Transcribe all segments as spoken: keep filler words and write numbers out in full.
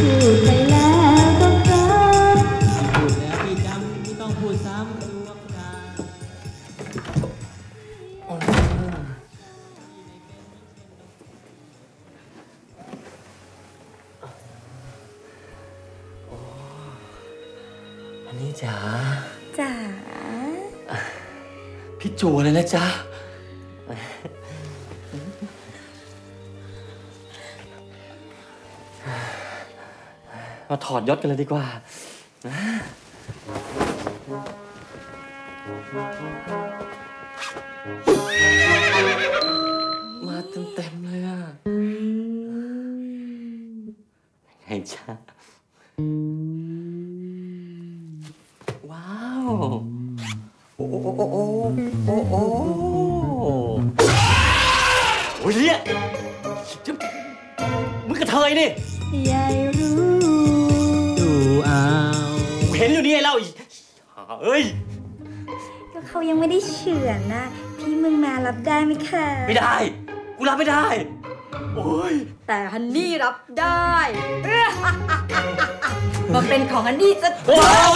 พูดไปแล้วก็จำพูดแล้วพี่จำไม่ต้องพูดซ้ำดูว่าจาอันนี้จ๋าจ๋าพี่จูเลยนะจ๊ะมาถอดยศกันเลยดีกว่ามาเต็มๆเลยอ่ะไงจ๊ะว้าวโอ้โอ้โอ้โอ้โอ้โอ้โอ้ยเนี่ยมึงกระเทยนี่ยายรู้ดูเอาเห็นอยู่นี่ไอ้เล่าอีกเอ้ยก็เขายังไม่ได้เฉือนนะพี่มึงมารับได้ไหมคะไม่ได้กูรับไม่ได้โอ้ยแต่ฮันนี่รับได้มาเป็นของฮันนี่จะว้าว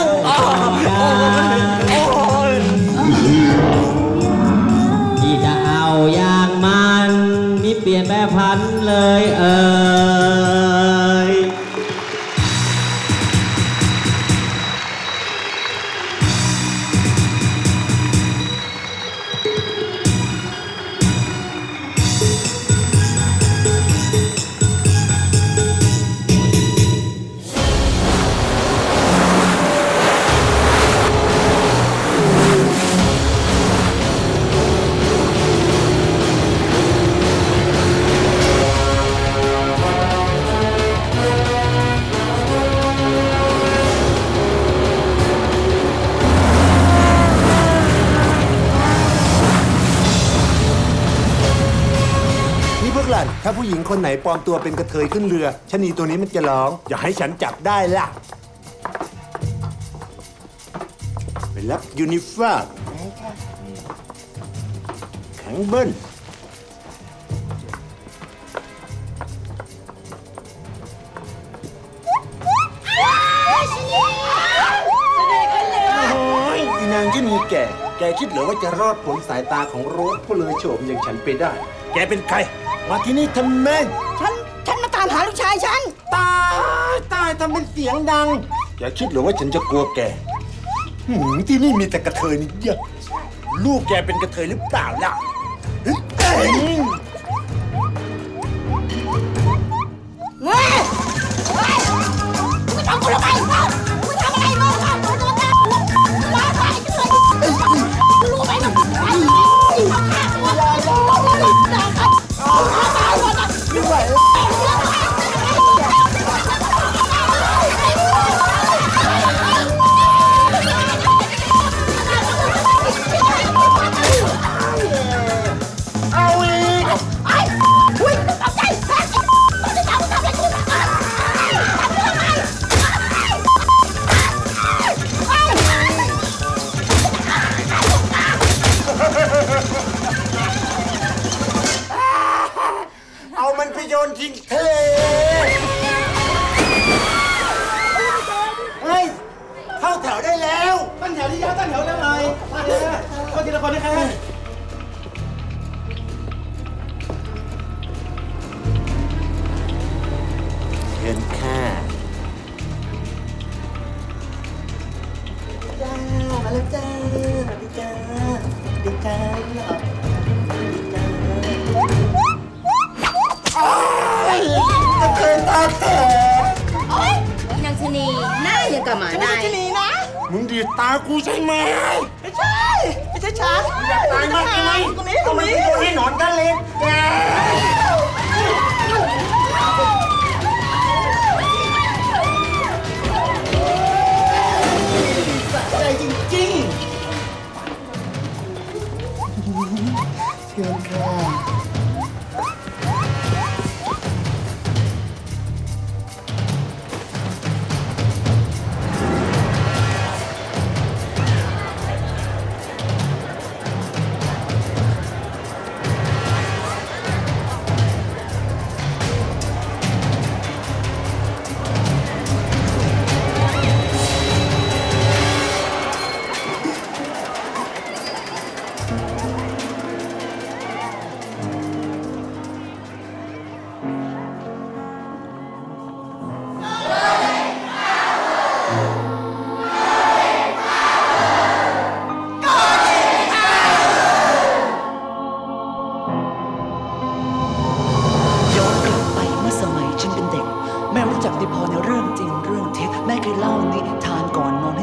ที่จะเอาอย่างมันมีเปลี่ยนแปรพันเลยเอ่ยถ้าผู้หญิงคนไหนปลอมตัวเป็นกระเทยขึ้นเรือชะนีตัวนี้มันจะร้องอย่าให้ฉันจับได้ล่ะไปรับยูนิฟอร์มแข็งเบิ้ลโอ้ยอีนางที่มีแก่แกคิดเหรือว่าจะรอดผลสายตาของโรสผู้เลยโฉมอย่างฉันไปได้แกเป็นใครมาที่นี่ทำไมฉัน ฉันมาตามหาลูกชายฉันตายตายทำเป็นเสียงดังแกคิดเหรือว่าฉันจะกลัวแกหืมที่นี่มีแต่กระเทยนี่เยอะลูกแกเป็นกระเทยหรือเปล่าล่ะเฮ้ยเฮ้ยเฮ้ยมึงทำกูทำไมมึงทำอะไรมึงทำกูทำไมมึงมาไปเลยมึงรู้ไหมมึงทำไมมึงทำข้าตัวเลยมึงด่าครับไม่ไหวเอาอีกไอ้อุ้ยตกใจแพ้มึงจะทำมึงทำอะไรกูทำอะไรเอามันไปโยนทิ้งทะเลเฮ้ยเข้าแถวได้แล้วตั้งแถวที่ยาวตั้งแถวได้เลยมาเลยเข้าทีละคนนะครับเชิญค่ะจ้ามาแล้วจ้าสวัสดีจ้าสวัสดีจ้าหล่อจะเคยตาแตกโอ๊ยนางชนีหน้าอย่างกับหมานายชนีนะมึงดีดตากูใช่ไหมไม่ใช่ไม่ใช่ฉันอยากตายมากใช่ไหมตรงนี้ตรงนี้ให้หนอนกันเล็กแกสะใจจริงๆเชิญค่ะ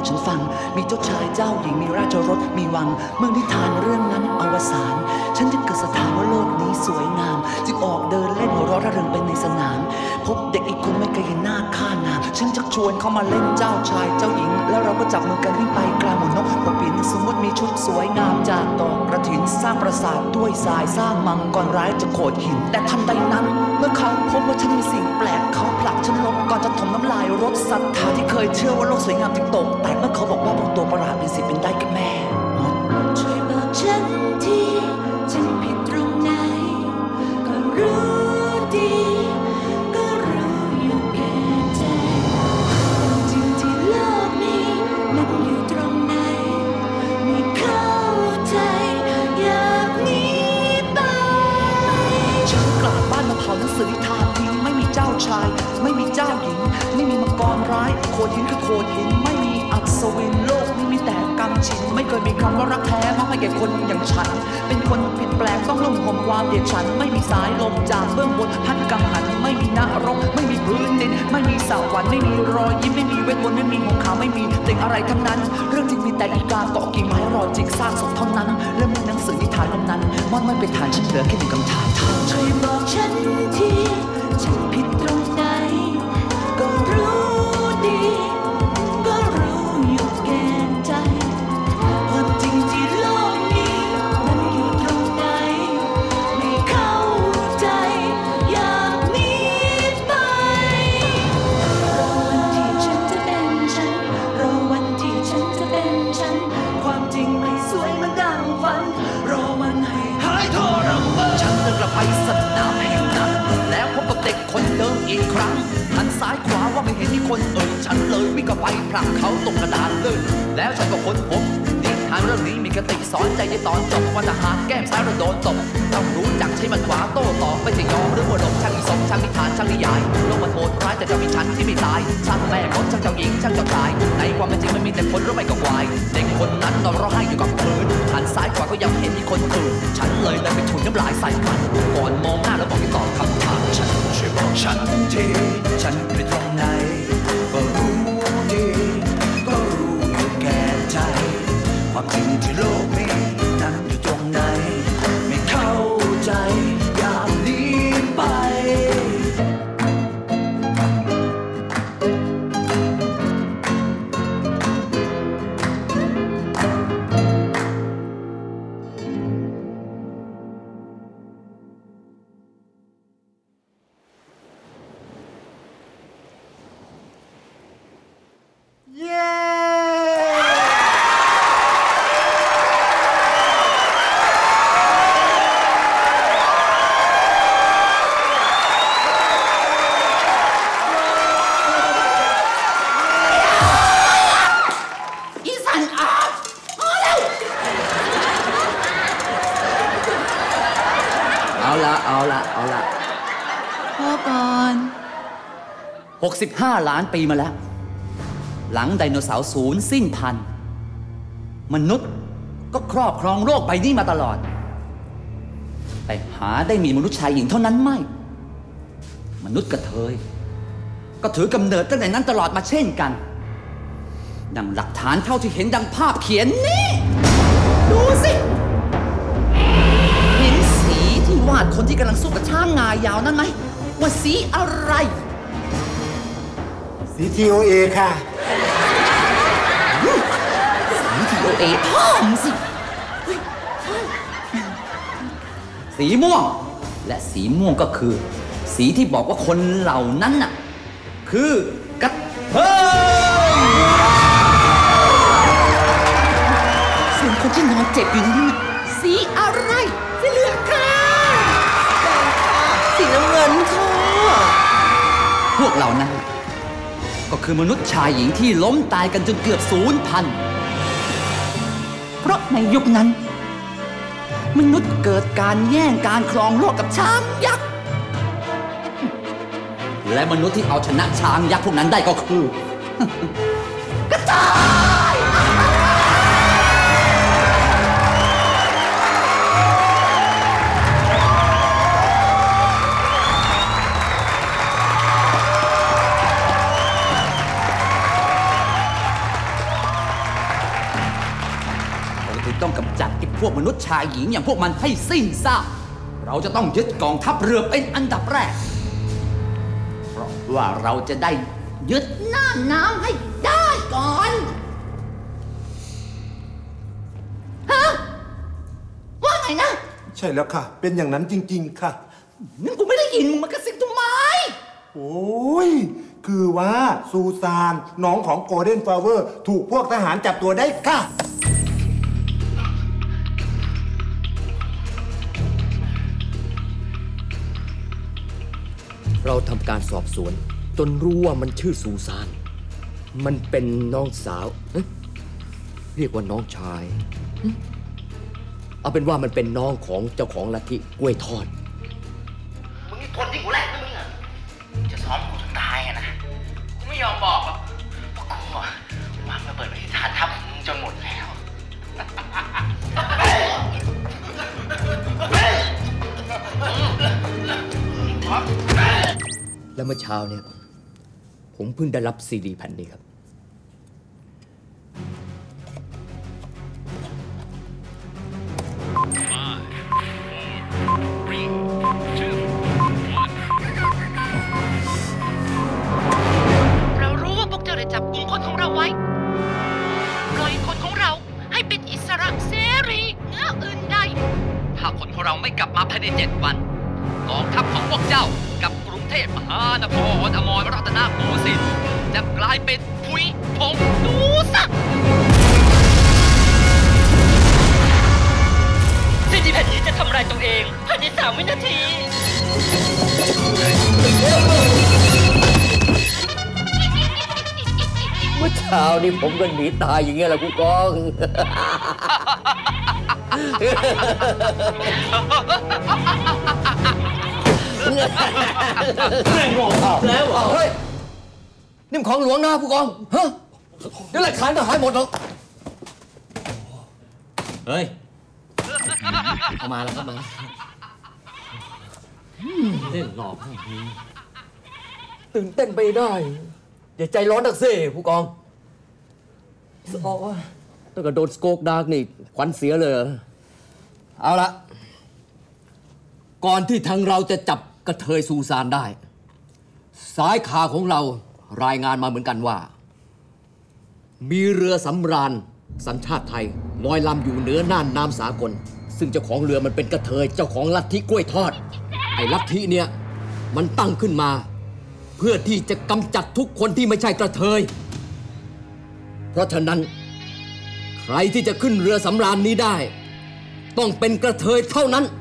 ฉันฟังมีเจ้าชายเจ้าหญิงมีราชรถมีวังเมื่อนิทานเรื่องนั้นอวสานฉันจึงเกิดศรัทธาว่าโลกนี้สวยงามจึงออกเดินเล่นหัวเราะร่าเริงไปในสนามพบเด็กอีกคนไม่เคยเห็นหน้าค่างามฉันจักชวนเขามาเล่นเจ้าชายเจ้าหญิงแล้วเราก็จับมือกันวิ่งไปกลางหมู่นกปะปิ่นสมมติมีชุดสวยงามจากดอกกระถินสร้างปราสาทด้วยทรายสร้างมังกรร้ายจะโขดหินแต่ทันใดนั้นเมื่อเขาพบว่าฉันมีสิ่งแปลกเขาผลักฉันล้มก่อนจะถมน้ำลายรถศรัทธาที่เคยเชื่อว่าโลกสวยงามจึงตกแต่เมื่อเขาบอกว่าพวกตัวประหลาดเป็นสิเป็นได้กับแม่ช่วยบอกฉันทีฉันผิดตรงไหนก็รู้ดีก็รู้อยู่แก่ใจจริงที่โลกนี้มันอยู่ตรงไหนไม่เข้าใจอยากหนีไปฉันกลับบ้านมาเผาหนังสือนิทานทิ้งไม่มีเจ้าชายไม่มีเจ้าหญิงไม่มีมังกรร้ายโขดหินคือโขดหินไม่มีอัศวินโลกนี้มีแต่กรรมชินไม่เคยมีคำว่ารักแท้มอบให้แก่คนอย่างฉันเป็นคนผิดแปลกต้องลุ่มห่มความเดียดฉันไม่มีสายลมจากเบื้องบนพัดกังหันไม่มีนรกไม่มีพื้นดินไม่มีสวรรค์ไม่มีรอยยิ้มไม่มีเวทมนต์ไม่มีหงขาวไม่มีเด็กอะไรทั้งนั้นเรื่องจริงมีแต่อีกาเกาะกิ่งไม้รอจิกสร้างศพเท่านั้นและเมื่อหนังสือนิทานเล่มนั้นมันไม่เป็นฐานฉันเหลือแค่หนึ่งคำถามเท่านั้นช่วยบอกฉันทีฉันผิดตรงไหนก็รู้ดีก็รู้อยู่แก่ใจความจริงที่โลกนี้มันอยู่ตรงไหนไม่เข้าใจอยากหนีไปรอวันที่ฉันจะเป็นฉันรอวันที่ฉันจะเป็นฉันความจริงไม่สวยเหมือนดังฝันรอมันให้หายทรมานฉันเดินกลับไปสนามแห่งนั้นแล้วพบกับเด็กคนเดิมอีกครั้งหันซ้ายขวาว่าไม่เห็นมีคนเอ่ยฉันเลยวิ่งกลับไปผลักเขาตกกระดานเลยแล้วฉันก็ค้นพบนิทานเรื่องนี้มีคติสอนใจในตอนจบว่าถ้าหากแก้มซ้ายเราโดนตบต้องรู้จักใช้มันขวาโต้ตอบไม่ใช่ยอมหรือว่าหลงช่างอีสมช่างนิทานช่างนิยายโลกมันโหดร้ายแต่จะมีฉันที่ไม่ตายช่างแม่มดช่างเจ้าหญิงช่างเจ้าชายในความเป็นจริงมันมีแต่คนรู้ไม่ก็วายเด็กคนนั้นนอนร้องไห้อยู่กับพื้นหันซ้ายขวาก็ยังเห็นมีคนอื่นฉันเลยเดินไปถุยน้ำลายใส่มันก่อนมองหน้าแล้วบอกให้ตอบคำถามฉันช่วยบอกฉันทีฉันไปตรงไหนก็รู้ดีก็รู้อยู่แก่ใจความจริงที่โลกนี้นั้นอยู่ตรงไหนไม่เข้าใจอยากหนีไปหกสิบห้าล้านปีมาแล้วหลังไดโนเสาร์สูญสิ้นพันธุ์มนุษย์ก็ครอบครองโลกใบนี้มาตลอดแต่หาได้มีมนุษย์ชายหญิงเท่านั้นไม่มนุษย์กระเทยก็ถือกำเนิดตั้งแต่นั้นตลอดมาเช่นกันดังหลักฐานเท่าที่เห็นดังภาพเขียนนี่ดูสิเห็นสีที่วาดคนที่กำลังสู้กับช้างงายาวนั่นไหมว่าสีอะไรสี ที โอ เอ ค่ะสี ที โอ เอ พ่อมสิสีม่วงและสีม่วงก็คือสีที่บอกว่าคนเหล่านั้นน่ะคือกระเทยส่วนคนที่นอนเจ็บอยู่นี่สีอะไรสีเหลืองค่ะสีน้ำเงินค่ะพวกเหล่านั้นก็คือมนุษย์ชายหญิงที่ล้มตายกันจนเกือบสูญพันธุ์เพราะในยุคนั้นมนุษย์เกิดการแย่งการครองโลกกับช้างยักษ์และมนุษย์ที่เอาชนะช้างยักษ์พวกนั้นได้ก็คือกระต่ายต้องกำจัดไอ้พวกมนุษย์ชายหญิงอย่างพวกมันให้สิ้นซากเราจะต้องยึดกองทัพเรือเป็นอันดับแรกเพราะว่าเราจะได้ยึดหน้าน้ำให้ได้ก่อนฮะว่าไงนะใช่แล้วค่ะ เป็นอย่างนั้นจริงๆค่ะงั้นกูไม่ได้ยินมึงมากระซิบทำไมโอ้ยคือว่าซูซานน้องของโกลเด้นฟลาเวอร์ถูกพวกทหารจับตัวได้ค่ะเราทำการสอบสวนจนรู้ว่ามันชื่อซูซานมันเป็นน้องสาวเรียกว่าน้องชายเอาเป็นว่ามันเป็นน้องของเจ้าของลัทธิกล้วยทอดมึงนี่ทนที่กูแหลกนะมึงอ่ะจะซ้อมกูจนตายอ่ะนะกูไม่ยอมบอกหรอกเพราะกูอ่ะวางระเบิดไว้ที่ฐานทัพมึงจนหมดแล้วแล้วเมื่อเช้าเนี่ยผมเพิ่งได้รับซีดีแผ่นนี้ครับเรารู้ว่าพวกเจ้าได้จับกลุ่มคนของเราไว้ปล่อยคนของเราให้เป็นอิสระเสรีเหนืออื่นใดถ้าคนของเราไม่กลับมาภายในเจ็ดวันกองทัพของพวกเจ้ากับกรุงเทพมหานครอมรรัตนโกสินทร์จะกลายเป็นผุยผงดูสักซีดีแผ่นนี้จะทำลายตัวเองภายในสามวินาทีเมื่อเช้านี้ผมก็หนีตายอย่างเงี้ยแหละผู้กองแม่งงงแล้วเหรอเฮ้ยนี่มันของหลวงนะผู้กองฮะเดี๋ยวหลักฐานก็หายหมดหรอกเฮ้ยเอามาแล้วครับมาเล่นหลอกให้ตื่นเต้นไปได้อย่าใจร้อนนักสิผู้กองอ๋อตั้งแต่โดนสโคกดาร์กนี่ขวัญเสียเลยเอาละก่อนที่ทางเราจะจับกระเทยซูซานได้สายข่าวของเรารายงานมาเหมือนกันว่ามีเรือสำราญสัญชาติไทยลอยลำอยู่เหนือน่านน้ำสากลซึ่งเจ้าของเรือมันเป็นกระเทยเจ้าของลัทธิกล้วยทอดไอ้ลัทธิเนี่ยมันตั้งขึ้นมาเพื่อที่จะกำจัดทุกคนที่ไม่ใช่กระเทยเพราะฉะนั้นใครที่จะขึ้นเรือสำราญนี้ได้ต้องเป็นกระเทยเท่านั้น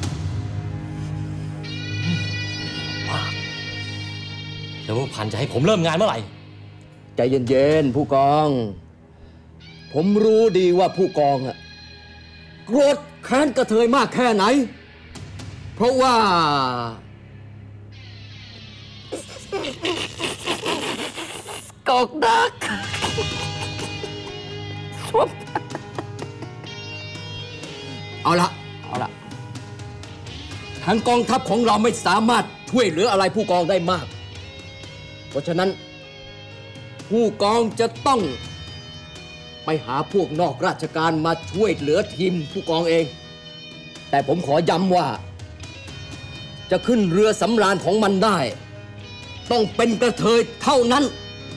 แล้วพันจะให้ผมเริ่มงานเมื่อไหร่ใจเย็นๆผู้กองผมรู้ดีว่าผู้กองอะโกรธแค้นกระเทยมากแค่ไหนเพราะว่ากอกดักเอาละเอาละทางกองทัพของเราไม่สามารถช่วยเหลืออะไรผู้กองได้มากเพราะฉะนั้นผู้กองจะต้องไปหาพวกนอกราชการมาช่วยเหลือทีมผู้กองเองแต่ผมขอย้ำว่าจะขึ้นเรือสำราญของมันได้ต้องเป็นกระเทยเท่านั้น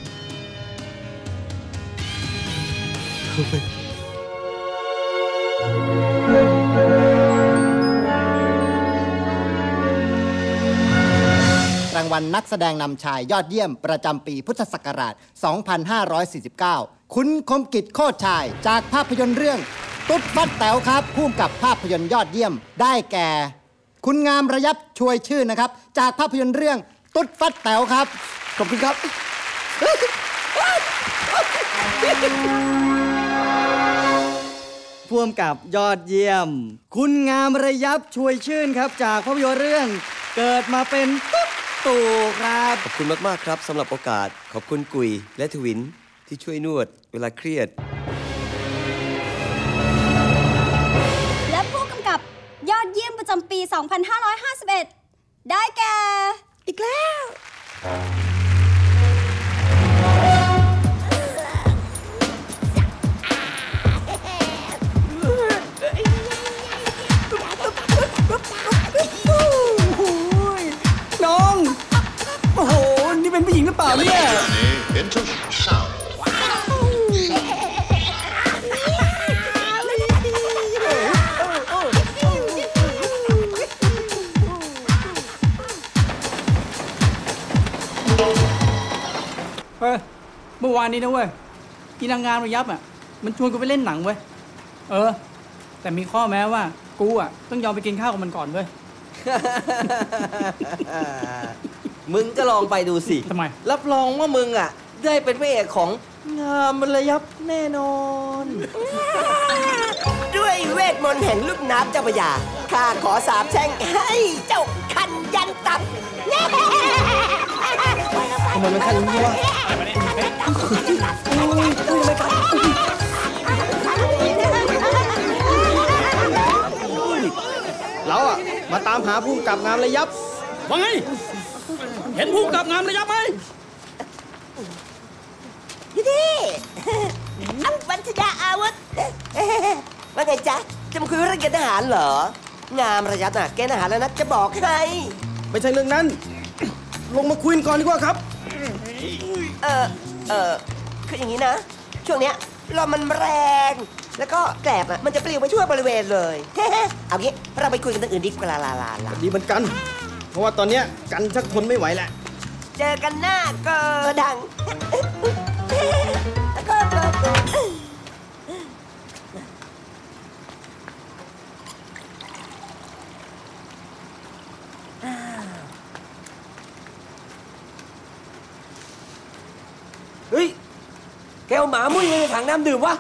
รางวัลนักแสดงนำชายยอดเยี่ยมประจำปีพุทธศักราช สองพันห้าร้อยสี่สิบเก้า คุณคมกิจโคตรชายจากภาพยนตร์เรื่องตุ๊ดฟัดแต๋วครับผู้กำกับภาพยนตร์ยอดเยี่ยมได้แก่คุณงามระยับช่วยชื่นนะครับจากภาพยนตร์เรื่องตุ๊ดฟัดแต๋วครับขอบคุณครับผู้กำกับยอดเยี่ยมคุณงามระยับช่วยชื่นครับจากภาพยนตร์เรื่องเกิดมาเป็นตุ๊ดตู่ครับขอบคุณมากๆครับสำหรับโอกาสขอบคุณกุยและทวินที่ช่วยนวดเวลาเครียดและผู้กำกับยอดเยี่ยมประจำปี สองพันห้าร้อยห้าสิบเอ็ด ได้แก่อีกแล้วเมื่อวานนี้นะเว้ยอีนางงามระยับอ่ะมันชวนกูไปเล่นหนังเว้ยเออแต่มีข้อแม้ว่ากูอ่ะต้องยอมไปกินข้าวกับมันก่อนเว้ยมึงก็ลองไปดูสิทำไมรับรองว่ามึงอ่ะได้เป็นพระเอกของงามระยับแน่นอนด้วยเวทมนต์แห่งลูกน้ำเจ้าพระยาข้าขอสาบแช่งให้เจ้าคันยันตับทำไมมันคันอย่างนี้วะเราอะมาตามหาผู้กำกับงามระยับว่าไง เห็นผู้กำกับงามระยับไหมพี่ที่อังปัญญาอาวุธว่าไงจ๊ะจะมาคุยเรื่องเกณฑ์ทหารเหรองามระยับน่ะเกณฑ์ทหารแล้วนะจะบอกให้ไม่ใช่เรื่องนั้น ลงมาคุยกันก่อนดีกว่าครับเออเออคืออย่างนี้นะ ช่วงเนี้ยลมมันแรง แล้วก็แกลบอ่ะมันจะปลิวไปทั่วบริเวณเลย เอางี้เราไปคุยกันเรื่องอื่นดีกว่าลาลาลาลาดีเหมือนกัน เพราะว่าตอนเนี้ยกันชักทนไม่ไหวแหละเจอกันหน้าก็ดังก็เฮ้ย แกเอาหมามุ้ยในถังน้ำดื่มวะ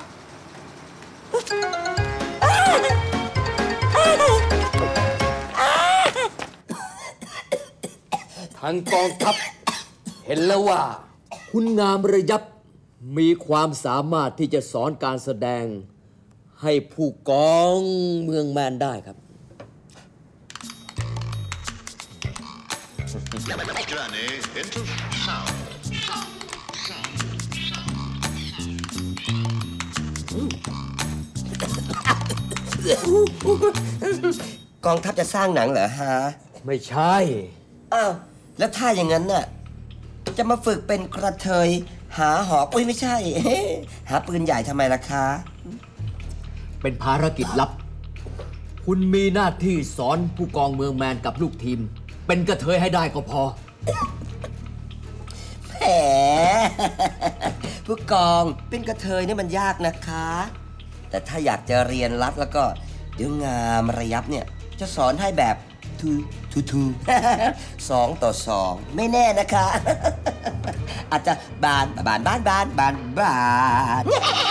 ทางกองทัพเห็นแล้วว่า คุณงามระยับมีความสามารถที่จะสอนการแสดงให้ผู้กองเมืองแมนได้ครับ Journey into sound. กองทัพจะสร้างหนังเหรอฮะไม่ใช่อ้าวแล้วถ้าอย่างนั้นน่ะจะมาฝึกเป็นกระเทยหาหอกอุ้ยไม่ใช่ หาปืนใหญ่ทำไมล่ะคะเป็นภารกิจลับ คุณมีหน้าที่สอนผู้กองเมืองแมนกับลูกทีม เป็นกระเทยให้ได้ก็พอแหมผู้กองเป็นกระเทยนี่มันยากนะคะ แต่ถ้าอยากจะเรียนรัดแล้วก็เดี๋ยวงามระยับเนี่ยจะสอนให้แบบทูทูทูสองต่อสองไม่แน่นะคะ อาจจะบานบานบานบานบานบาน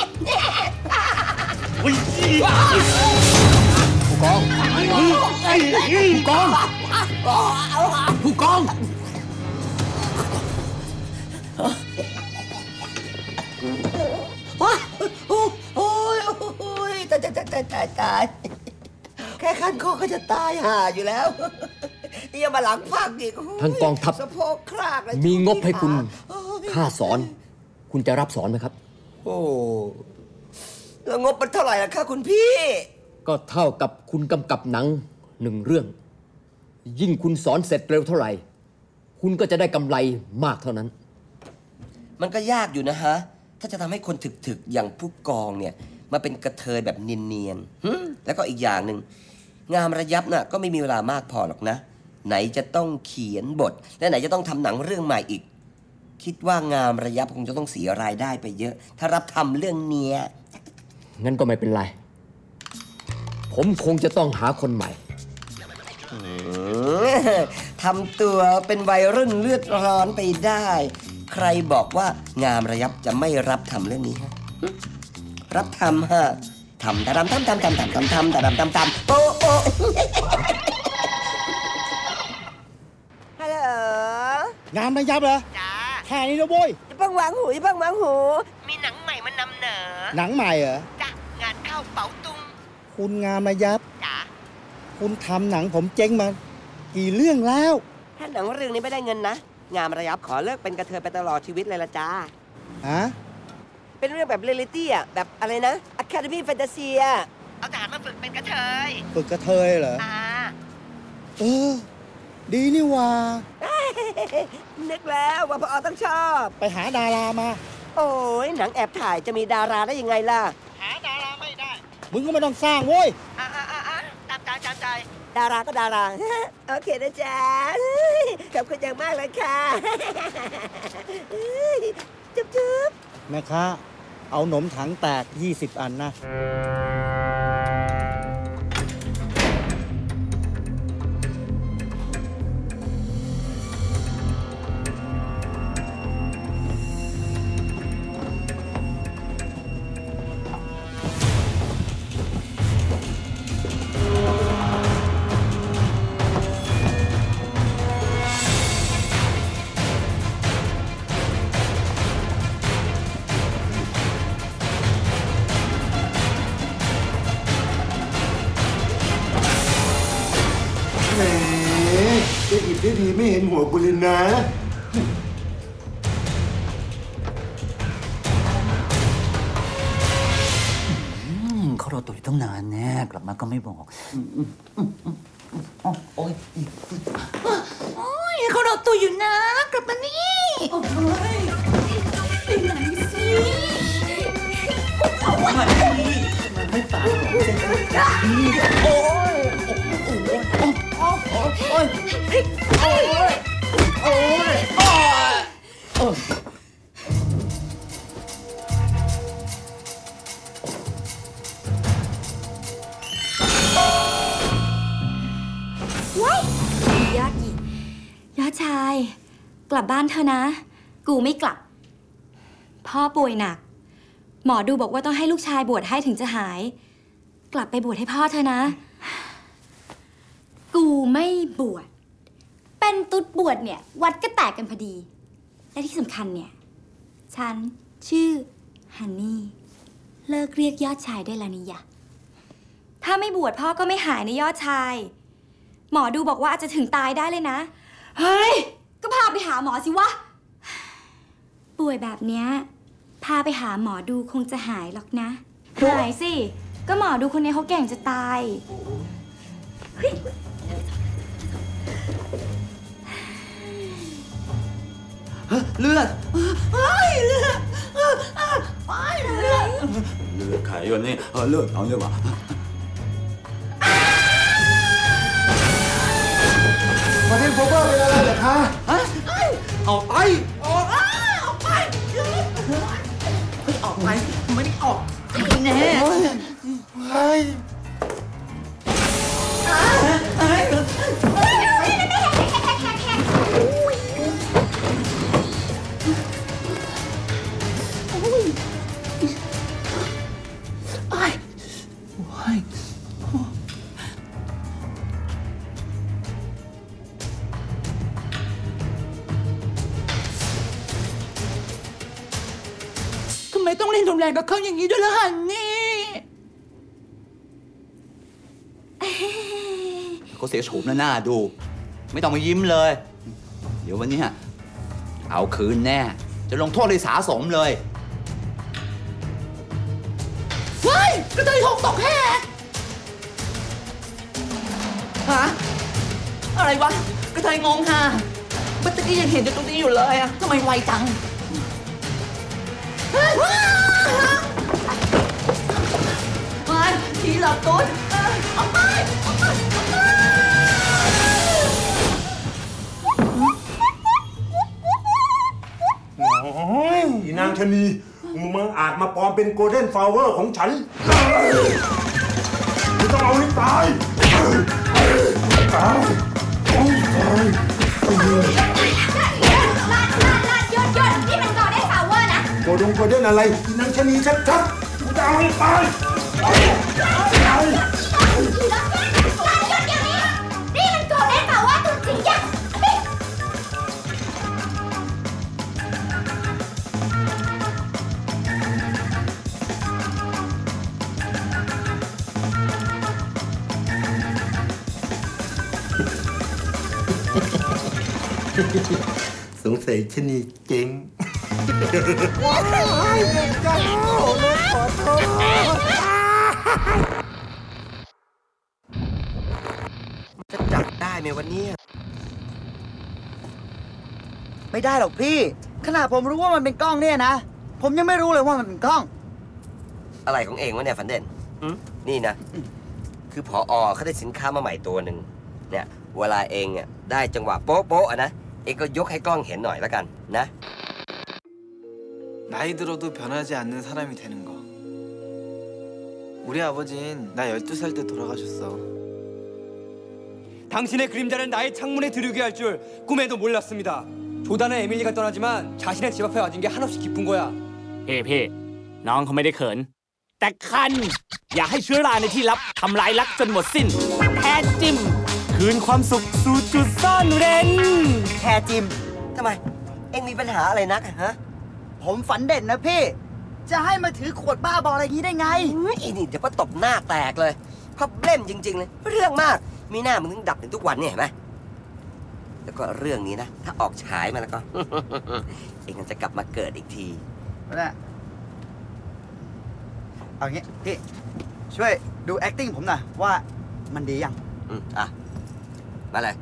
ผู้กอง ผู้กอง ผู้กองว้าโอ้ยโอ้ยโอ้ยตายตายตายตายตายแค่คันคอก็จะตายห่าอยู่แล้วยังมาหลังพักอีกทางกองทัพสะโพกครากเลยมีงบให้คุณค่าสอน คุณจะรับสอนไหมครับโอ้แล้วงบมันเท่าไหร่ล่ะคะคุณพี่ก็เท่ากับคุณกำกับหนังหนึ่งเรื่อง ยิ่งคุณสอนเสร็จเร็วเท่าไหร่ คุณก็จะได้กำไรมากเท่านั้นมันก็ยากอยู่นะฮะ ถ้าจะทำให้คนถึกๆ อย่างผู้กองเนี่ยมาเป็นกระเทยแบบเนียนๆหึแล้วก็อีกอย่างหนึ่งงามระยับน่ะก็ไม่มีเวลามากพอหรอกนะ ไหนจะต้องเขียนบท และไหนจะต้องทำหนังเรื่องใหม่อีก คิดว่างามระยับคงจะต้องเสียรายได้ไปเยอะ ถ้ารับทำเรื่องเนี้ยงั้นก็ไม่เป็นไร ผมคงจะต้องหาคนใหม่ทำตัวเป็นวัยรุ่นเลือดร้อนไปได้ ใครบอกว่างามระยับจะไม่รับทำเรื่องนี้ฮะรับทำฮะทำตะดำทำทำทำทำทำทำตะดำทำทำโอ้โอ้ฮัลโหลงามระยับเหรอจ้าแค่นี้นะโว้ยอย่าเพิ่งวางหูอย่าเพิ่งวางหู มีหนังใหม่มานำเหนอหนังใหม่เหรอจ้ะงานเข้าเป๋าตุงคุณงามระยับจ้าคุณทำหนังผมเจ๊งมา กี่เรื่องแล้วถ้าหนังเรื่องนี้ไม่ได้เงินนะ งามระยับขอเลิกเป็นกระเทยไปตลอดชีวิตเลยละจ้าฮะเป็นเรื่องแบบเรียลลิตี้อ่ะ แบบอะไรนะ Academy Fantasy อ่ะเอาทหารมาฝึกเป็นกระเทยฝึกกระเทยเหรออ่าเออ ดีนี่ว่านึกแล้วว่าพอต้องชอบไปหาดารามาโอ้ยหนังแอบถ่ายจะมีดาราได้ยังไงล่ะหาดาราไม่ได้มึงก็ไม่ต้องสร้างโว้ยอ่าอ่าอ่าตามใจตามใจ ดาราก็ดารา โอเคนะจ๊ะขอบคุณอย่างมากเลยค่ะ จุ๊บจุ๊บแม่ค้าเอาหนมถังแตกยี่สิบอันนะแหมจะหยิบได้ดีไม่เห็นหัวกูเลยนะเขารอตัวอยู่ตั้งนานแน่กลับมาก็ไม่บอกโอ้ยโอ้ยเขารอตัวอยู่นะกลับมานี่โอ้ยไปไหนสิเอามาดิมันไม่ตายหรอกโอ้ยโอ้ยโอ้ยโอ้ยโอ้ยโอ้ยโอ้ยว้ายยอดหญิงยอดชายกลับบ้านเธอนะ กูไม่กลับ พ่อป่วยหนัก หมอดูบอกว่าต้องให้ลูกชายบวชให้ถึงจะหาย กลับไปบวชให้พ่อเธอนะ กูไม่บวชเป็นตุ๊ดบวชเนี่ยวัดก็แตกกันพอดีและที่สำคัญเนี่ยฉันชื่อฮันนี่เลิกเรียกยอดชายได้แล้วนี่ยะถ้าไม่บวชพ่อก็ไม่หายในยอดชายหมอดูบอกว่าอาจจะถึงตายได้เลยนะ เฮ้ย ก็พาไปหาหมอสิวะ ป่วยแบบเนี้ยพาไปหาหมอดูคงจะหายหรอกนะ หายสิ ก็หมอดูคนนี้เขาเก่งจะตายเฮ้ยเลือดเฮ้ยเลือดเฮ้ยเลือดเลือดไขวันนี้เลือดเอาเยอะว่ะประเทศโฟเบอร์เป็นอะไรเหรอคะฮะออกไปออกออกไปออกไปไม่ได้ออกแน่เฮ้ยทำไมต้องเล่นรุนแรงกับเขาอย่างนี้ด้วยล่ะฮันนี่เขาเสียโฉมแล้วหน้าดู ไม่ต้องมายิ้มเลย เดี๋ยววันนี้เอาคืนแน่ จะลงโทษเลยสาสมเลยเฮ้ยกระเทยหกตกแหกฮะอะไรวะกระเทยงงค่ะเมื่อกี้ยังเห็นอยู่ตรงนี้อยู่เลยอะทำไมไวจังมาทีหลับตุ๊ดออกไปออกไปออกไปโอ้ยอีนางชะนีมึงอาจมาปลอมเป็นโกลเด้นฟลาวเวอร์ของฉันมึงต้องเอาให้ตายตายตายลาดลาดลาดยดยดนี่มันกอได้ฟลาวเวอร์นะโกลดงโกลเด้นอะไรอีนางชะนีชัดๆกูจะเอาให้ตายตายตายนี่มันโกลเด้นฟลาวเวอร์ตัวจริงยังสงสัยชะนีเจ๋งว้ายเด็กจ้าโอ้ลูกขอโทษจะจับได้ไหมวันนี้ไม่ได้หรอกพี่ ขนาดผมรู้ว่ามันเป็นกล้องเนี่ยนะ ผมยังไม่รู้เลยว่ามันเป็นกล้องอะไรของเองวะเนี่ยฝันเด่นนี่นะ คือผออเขาได้สินค้ามาใหม่ตัวหนึ่งเนี่ยเวลาเองเนี่ยได้จังหวะโป๊ะโป๊ะอะนะเองก็ยกให้กล้องเห็นหน่อยแล้วกันนะ 나이 들어도 변하지 않는 사람이 되는 거. 우리 아버진 나 열두 살 때 돌아가셨어. 당신의 그림자를 나의 창문에 들이게 할 줄 꿈에도 몰랐습니다. 조단은 에밀리가 떠나지만 자신의 집 앞에 와준 게 한없이 기쁜 거야. พี่พี่น้องเขาไม่ได้เขินแต่คันอย่าให้เชื้อราในที่ลับทำลายรักจนหมดสิ้นแค่จิ้มคืนความสุขสู่จุดซ่อนเร้นแค่จิมทำไม เอ็งมีปัญหาอะไรนักอะฮะผมฝันเด่นนะพี่ จะให้มาถือขวดบ้าบออะไรอย่างนี้ได้ไงอีนี่เดี๋ยวก็ตบหน้าแตกเลยพับเล่มจริง ๆ เลย เรื่องมาก มีหน้ามึงถึงดับถึงทุกวันเนี่ยเห็นไหมแล้วก็เรื่องนี้นะ ถ้าออกฉายมาแล้วก็ เอ็งจะกลับมาเกิดอีกทีนะเอางี้พี่ช่วยดู acting ผมหน่อยว่ามันดียังอืมอ่ะ มาเลย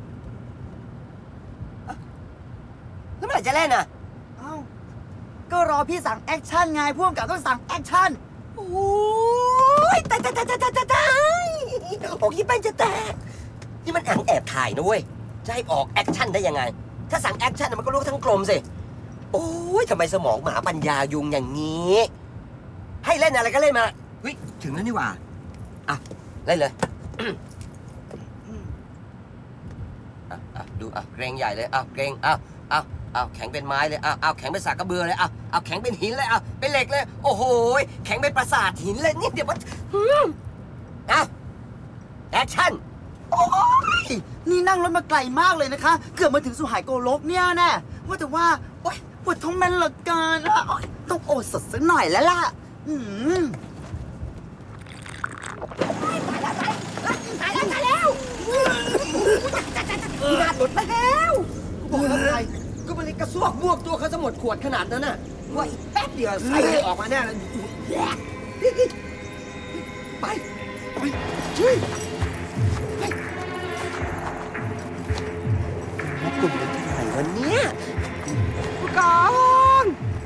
แล้วเมื่อไหร่จะเล่นอ่ะเอ้าก็รอพี่สั่งแอคชั่นไงพ่วงกับต้องสั่งแอคชั่นโอ้ยตายตายตายตายตายตายออกยี่แป้งจะแตกนี่มันแอบแอบถ่ายนะเว้ย จะให้ออกแอคชั่นได้ยังไง ถ้าสั่งแอคชั่นมันก็รู้ทั้งกลมสิ โอ้ยทำไมสมองหมาปัญญายุงอย่างนี้ ให้เล่นอะไรก็เล่นมาเฮ้ยถึงแล้วนี่หว่าอ่ะเล่นเลยอ่ะอ่ะดูอ่ะเกรงใหญ่เลยอ่ะเกรงอ่ะอ่ะอ่ะแข็งเป็นไม้เลยอ่ะอ่ะแข็งเป็นสากกระเบือเลยอ่ะอ่ะแข็งเป็นหินเลยอ่ะเป็นเหล็กเลยโอ้โหแข็งเป็นปราสาทหินเลยนี่เดี๋ยวมันอ่ะแอคชั่นโอ้ยนี่นั่งรถมาไกลมากเลยนะคะ เกือบมาถึงสุไหโกลกเนี่ยแน่ว่าแต่ว่าโอ๊ยปวดท้องแม่นเหลือเกินอ่ะโอ๊ยต้องโอสดสักหน่อยแล้วล่ะอืมตายแล้วตายแล้วพี่นาดหลุดมาแล้วบอกแล้วไงก็มันเลยกระซวกบวกตัวเขาจะหมดขวดขนาดนั้นน่ะว่าอีกแป๊บเดียวใส่ให้ออกมาแน่เลยไปไปเฮ้ยกลุ่มเป็นเท่าไหร่วันเนี้ยผู้กอง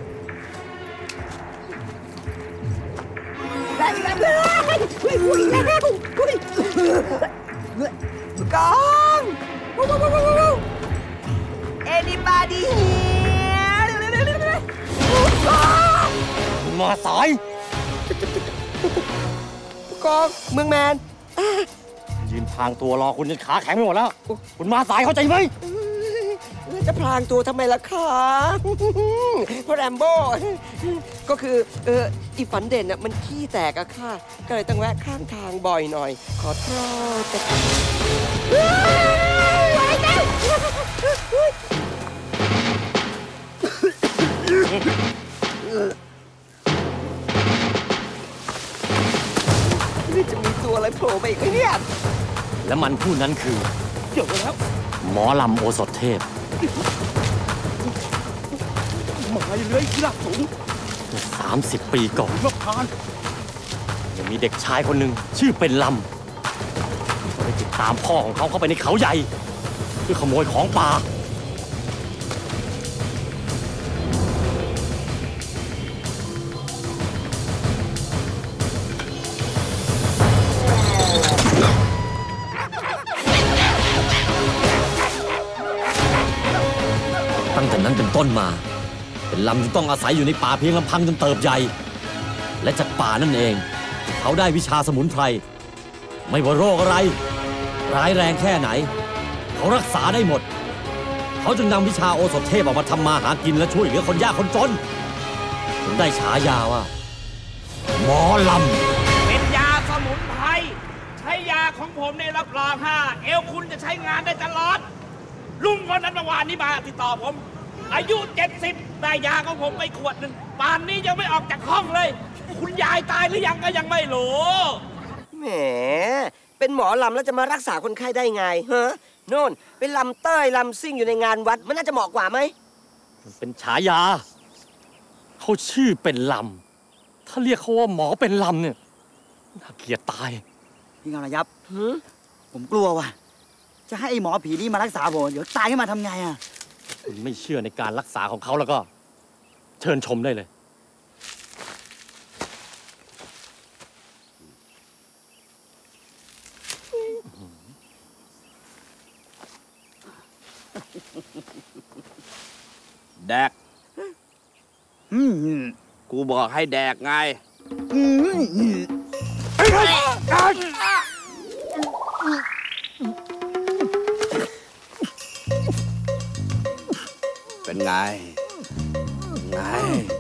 ได้แล้วเลยอุ้ยอุ้ยแล้วอุ้ยผู้กองวู้วู้วู้วู้ anybody here มาสายผู้กองเมืองแมนยืนทางตัวรอคุณจนขาแข็งไปหมดแล้ว คุณมาสายเข้าใจไหมจะพลางตัวทำไมล่ะคะเพราะแรมโบ้ก็คือเอออีฝันเด่นน่ะมันขี้แตกอะค่ะก็เลยต้องแวะข้างทางบ่อยหน่อย ขอโทษแต่ไว้แล้วนี่จะมีตัวอะไรโผล่มาอีกไหมเนี่ยและมันผู้นั้นคือเดี๋ยวแล้วหมอลำโอสถเทพหมาเลื้อยที่หลักสูงสามสิบปีก่อนเมื่อพานยังมีเด็กชายคนหนึ่งชื่อเป็นลำเขาได้ติดตามพ่อของเขาเข้าไปในเขาใหญ่เพื่อขโมยของป่าตั้งแต่นั้นเป็นต้นมาเป็นลำจึงต้องอาศัยอยู่ในป่าเพียงลำพังจนเติบใหญ่และจากป่านั่นเองเขาได้วิชาสมุนไพรไม่ว่าโรคอะไรร้ายแรงแค่ไหนเขารักษาได้หมดเขาจึงนำวิชาโอสถเทพออกมาทำมาหากินและช่วยเหลือคนยากคนจนจนได้ฉายาว่าหมอลำเป็นยาสมุนไพรใช้ยาของผมในรับรองห้าเอวคุณจะใช้งานได้ตลอดลุงคนนั้นเมื่อวานนี้มาติดต่อผมอายุเจ็ดสิบได้ยาของผมไปขวดหนึ่งป่านนี้ยังไม่ออกจากห้องเลยคุณยายตายหรือยังก็ยังไม่รู้แหมเป็นหมอลำแล้วจะมารักษาคนไข้ได้ไงฮะโน่นเป็นลำเต้ยลำซิ่งอยู่ในงานวัดมันน่าจะเหมาะกว่าไหมเป็นฉายาเขาชื่อเป็นลำถ้าเรียกเขาว่าหมอเป็นลำเนี่ยน่าเกลียดตายพี่กำลังยับผมกลัวว่ะจะให้ไอ้หมอผีนี่มารักษาผมเดี๋ยวตายขึ้นมาทำไงอ่ะคุณไม่เชื่อในการรักษาของเขาแล้วก็ เชิญชมได้เลยแดกอืมกูบอกให้แดกไงเป็นไงไง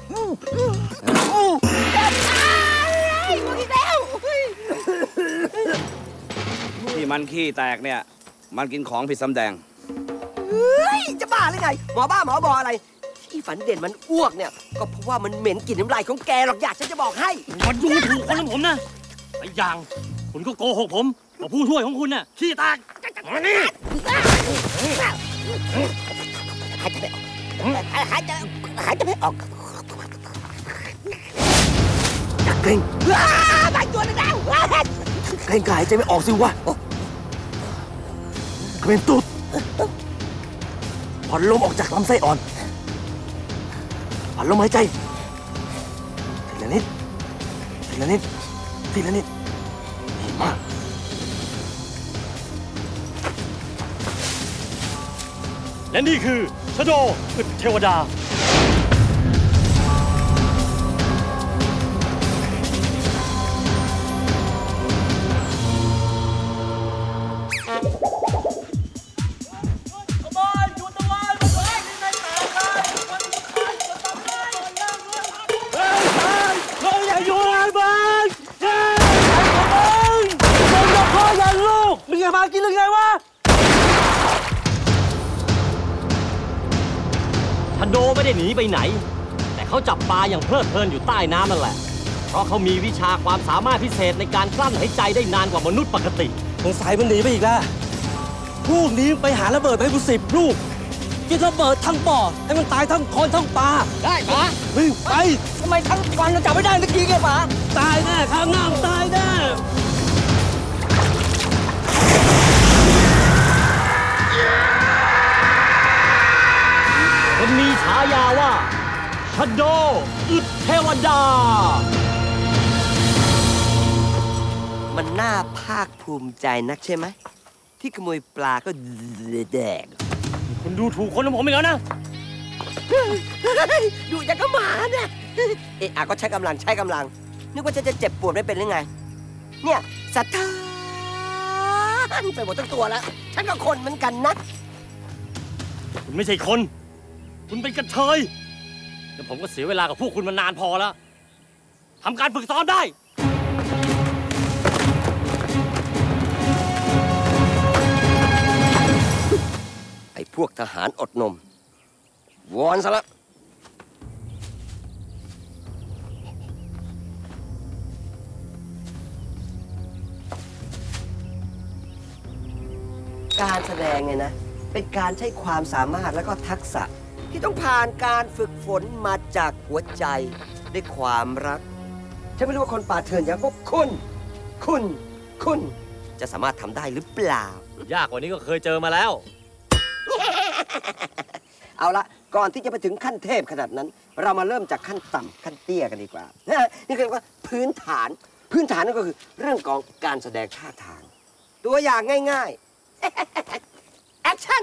ที่มันขี้แตกเนี่ยมันกินของผิดสำแดงเฮ้ยจะบ้าหรือไงหมอบ้าหมอบออะไรที่ฝันเด่นมันอ้วกเนี่ยก็เพราะว่ามันเหม็นกลิ่นน้ำลายของแกหรอกอยากฉันจะบอกให้มันดูถูกคนของผมนะไอ้อย่างคุณก็โกหกผมว่าผู้ช่วยของคุณน่ะขี้แตกมานี่หายใจหายใจหายใจไม่ออกจักเกร็งตายตัวแล้วเกร็งหายใจไม่ออกสิวะเกร็งตุดผ่อนลมออกจากลำไส้อ่อนผ่อนลมหายใจทีละนิดทีละนิดทีละนิดดีมากและนี่คือชโดอึดเทวดากินหรือไงวะทันโดไม่ได้หนีไปไหนแต่เขาจับปลาอย่างเพลิดเพลินอยู่ใต้น้ำนั่นแหละเพราะเขามีวิชาความสามารถพิเศษในการกลั้นหายใจได้นานกว่ามนุษย์ปกติสงสัยมันหนีไปอีกแล้วพวกนี้ไปหาระเบิดไปกูสิบลูกกินระเบิดทั้งบ่อให้มันตายทั้งคนทั้งปลาได้ปะมึงไปทำไมทั้งวันเราจับไม่ได้สักทีแกปะตายแน่ข้างหน้าตายแน่มันมีฉายาว่าชโดอึดเทวดามันน่าภาคภูมิใจนักใช่ไหมที่ขโมยปลาก็แดกคุณดูถูกคนของผมอีกแล้วนะดูอย่างก็หมาเนี่ยเอะอะก็ใช้กำลังใช้กำลังนึกว่าจะจะเจ็บปวดไม่เป็นหรือไงเนี่ยสัตว์ไปหมดทั้งตัวแล้วฉันก็คนเหมือนกันนะคุณไม่ใช่คนคุณเป็นกระเทยแล้วผมก็เสียเวลากับพวกคุณมานานพอแล้วทำการฝึกซ้อมได้ไอ้พวกทหารอดนมวอนซะละการแสดงเนี่ยนะเป็นการใช้ความสามารถและก็ทักษะที่ต้องผ่านการฝึกฝนมาจากหัวใจด้วยความรักฉันไม่รู้ว่าคนป่าเถื่อนอย่างพวกคุณคุณคุณจะสามารถทำได้หรือเปล่ายากกว่านี้ก็เคยเจอมาแล้วเอาละก่อนที่จะไปถึงขั้นเทพขนาดนั้นเรามาเริ่มจากขั้นต่ำขั้นเตี้ยกันดีกว่านี่คือว่าพื้นฐานพื้นฐานนั่นก็คือเรื่องของการแสดงท่าทางตัวอย่างง่ายๆแอคชั่น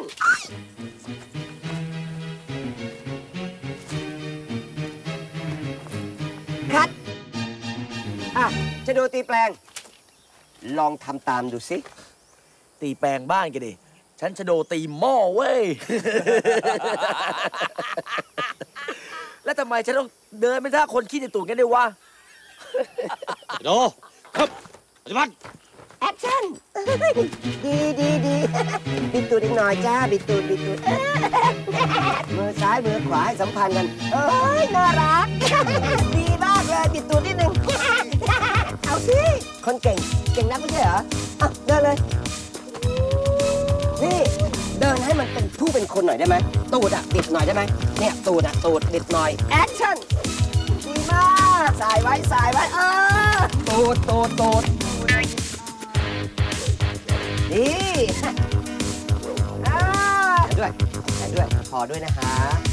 คัดอ่ะจะดูตีแปลงลองทำตามดูสิตีแปลงบ้านกันดิฉันจะโดตีหม้อเว้ย แล้วทำไมฉันต้องเดินเป็นท่าคนขี้ในตูดกันด้วยวะโดครับปฏิบัติแอคชั่นดีดีดีบิดตูดอีกหน่อยจ้าบิดตูดบิดตูดมือซ้ายมือขวาให้สัมพันธ์กันเอ้ยน่ารักดีมากเลยบิดตูดนิดนึงเอาสิคนเก่งเก่งนักไม่ใช่เหรออ่ะเดินเลยนี่เดินให้มันเป็นผู้เป็นคนหน่อยได้ไหมตูดอ่ะบิดหน่อยได้ไหมเนี่ยตูดอ่ะตูดบิดหน่อยแอคชั่นดีมากสายไว้สายไว้เออตูดตูดตูดดีด้วยใส่ด้วยพอด้วยนะคะ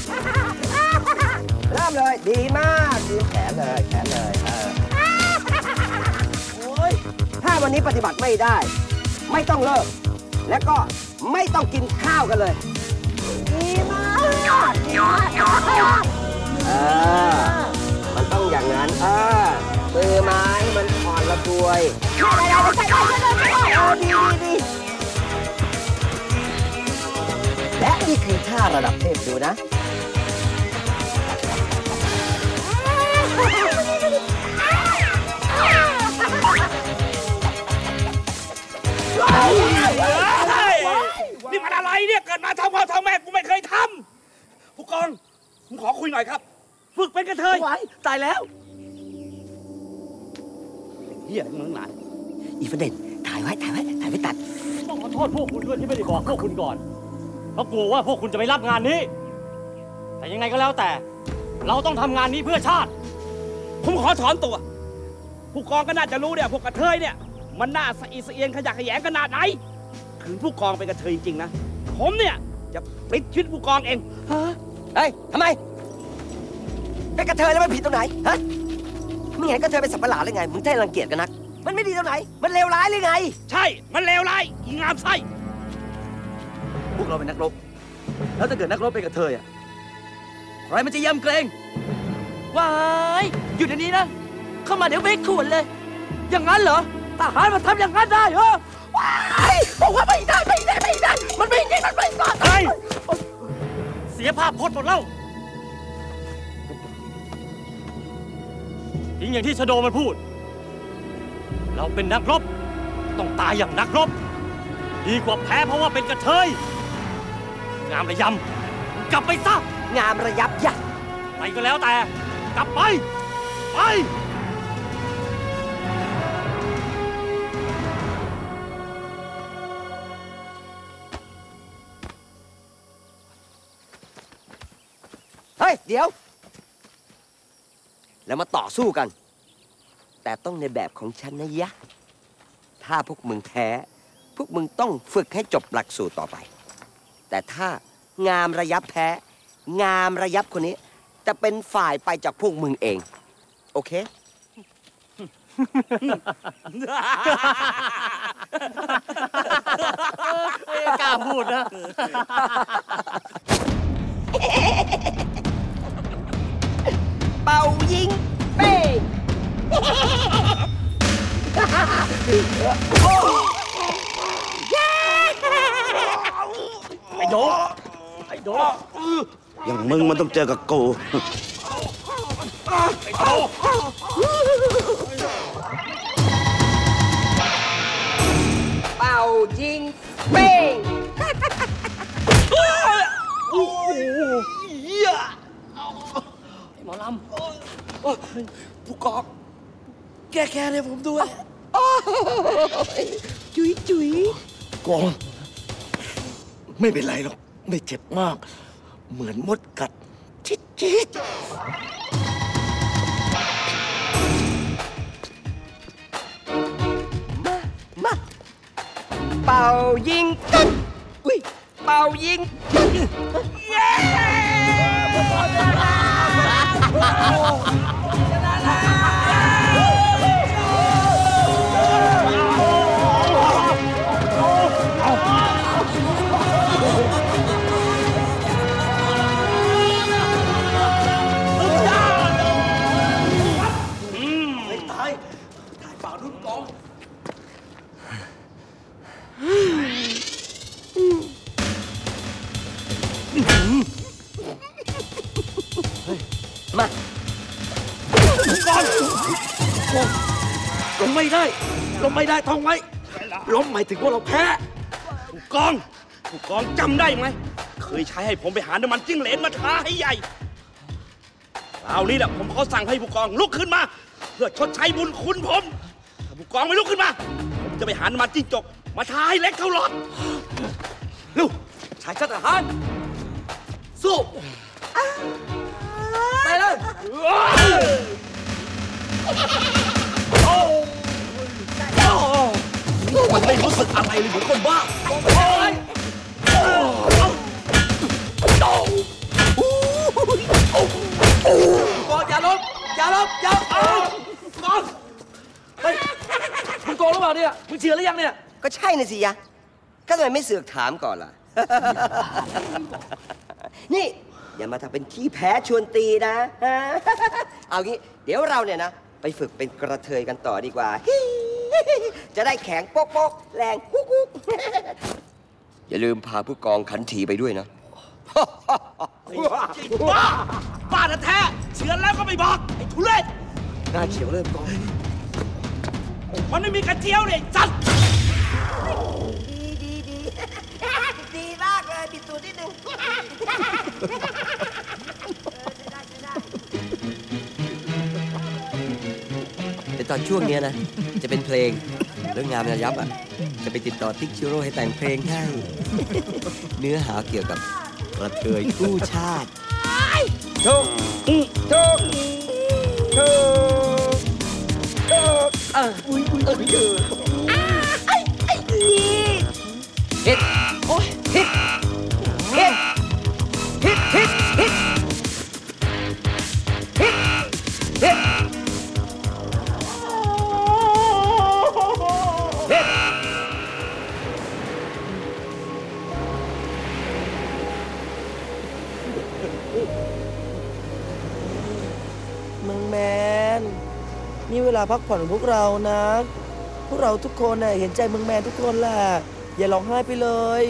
เริ่มเลยดีมากดีแขนเลยแขนเลยเออโอ้ยถ้าวันนี้ปฏิบัติไม่ได้ไม่ต้องเลิกแล้วก็ไม่ต้องกินข้าวกันเลยดีมากดีมากเออมันต้องนเออมือไม้มันอ่อนระทวยและนี่คือท่าระดับเทพดูนะนี่มันอะไรเนี่ยเกิดมาท้องพ่อท้องแม่กูไม่เคยทำผู้กองผมขอคุยหน่อยครับฝึกเป็นกระเทยตายแล้วเฮียมึงหลานอีฟันเด่นถ่ายไว้ถ่ายไว้ถ่ายไว้ตัดต้องขอโทษพวกคุณด้วยที่ไม่ได้บอกพวกคุณก่อนเพราะกลัวว่าพวกคุณจะไม่รับงานนี้ แต่ยังไงก็แล้วแต่ เราต้องทำงานนี้เพื่อชาติผมขอถอนตัวผู้กองก็น่าจะรู้เนี่ยพวกกระเทยเนี่ยมันน่าสะอีสะเอียนขยะแขยงขนาดไหนถึงผู้กองเป็นกระเทยจริงๆนะผมเนี่ยจะปิดชีวิตผู้กองเองฮะเฮ้ยทำไมเป็นกระเทยแล้วมันผิดตรงไหนฮะมึงเห็นกระเทยเป็นสัตว์ประหลาดหรือไงมึงใจรังเกียจกันนักมันไม่ดีตรงไหนมันเลวร้ายหรือไงใช่มันเลวร้ายอีงามไส้พวกเราเป็นนักรบแล้วถ้าเกิดนักรบเป็นกระเทยอ่ะใครมันจะยำเกรงว้ายหยุดอันนี้นะเข้ามาเดี๋ยวไม่ขวนเลยอย่างนั้นเหรอทหารมันทำอย่างนั้นได้เหรอว้ายบอกว่าไม่ได้ไม่ได้ไม่ได้มันไม่ได้มันไม่ได้เสียภาพพจน์หมดแล้วจริงอย่างที่ชโดมันพูดเราเป็นนักรบต้องตายอย่างนักรบดีกว่าแพ้เพราะว่าเป็นกระเทยงามระยำกลับไปซะงามระยับยักไปก็แล้วแต่กลับไปไปเฮ้ยเดี๋ยวแล้วมาต่อสู้กันแต่ต้องในแบบของฉันนะยะถ้าพวกมึงแพ้พวกมึงต้องฝึกให้จบหลักสูตรต่อไปแต่ถ้างามระยับแพ้งามระยับคนนี้จะเป็นฝ่ายไปจากพวกมึงเองโอเคกล้าพูดนะเป่ายิงเป้งไอ้โดไอ้โดอย่างมึงมันต้องเจอกับกูไอ้โดเป่ายิงเป้งโอ้โหเหี้ยหมอลำผู้กองแก้แค้นให้ผมด้วยจุ๋ยจุ๋ยกองไม่เป็นไรหรอกไม่เจ็บมากเหมือนมดกัดชิดชิดมามาเป่ายิงกันอุ้ยเป่ายิงเย้มาก่อนลงไม่ได้ลงไม่ได้ท่องไว้ล้มหมายถึงว่าเราแพ้ผู้กองผู้กองจำได้ไหมเคยใช้ให้ผมไปหาน้ำมันจิ้งเหลนมาทาให้ใหญ่คราวนี้แหละผมขอสั่งให้ผู้กองลุกขึ้นมาเพื่อชดใช้บุญคุณผมถ้าผู้กองไม่ลุกขึ้นมาผมจะไปหาน้ำมันจิ้งจกมาทาให้เล็กเท่าหลอดเร็วชายชาติทหารสู้ไปเลยมันไม่รู้สึกอะไรเลยเหมือนคนบ้าก่อนอย่าล้มอย่าล้มอย่าเอาก่อนเฮ้ยมึงโกงหรือเปล่าเนี่ยมึงเชียร์หรือยังเนี่ยก็ใช่น่ะสิยะก็ทำไมไม่เสือกถามก่อนล่ะ นี่อย่ามาทำเป็นขี้แพ้ชวนตีนะ เอางี้เดี๋ยวเราเนี่ยนะไปฝึกเป็นกระเทยกันต่อดีกว่า จะได้แข็งโป๊กโป๊กแรงกุ๊กกุ๊กอย่าลืมพาผู้กองขันทีไปด้วยนะบ้าบ้าแท้เชือนแล้วก็ไม่บอกไอ้ทุเรศหน้าเขียวเริ่มกองมันไม่มีกระเจียวเลยจัดดีดีดีดีมากเลยปิดตัวนิดนึงแต่ตอนช่วงนี้นะ จะเป็นเพลงเรื่องงามระยับอ่ะจะไปติดต่อติ๊กชิโร่ให้แต่งเพลงให้ เนื้อหาเกี่ยวกับกระเทยกู้ชาติทุกทุกทุกทุกเอออุ้ยอุ้ยเออเยอะไอ้ไอ้เฮ็ดโอ้ยเฮ็ดเฮ็ดเฮ็ดเฮ็ดเฮ็ดเฮ็ดเฮ็ดมึงแมนนี่เวลาพักผ่อนของพวกเรานะ พวกเราทุกคนน่ะเห็นใจมึงแมนทุกคนแหละอย่าร้องไห้ไปเลย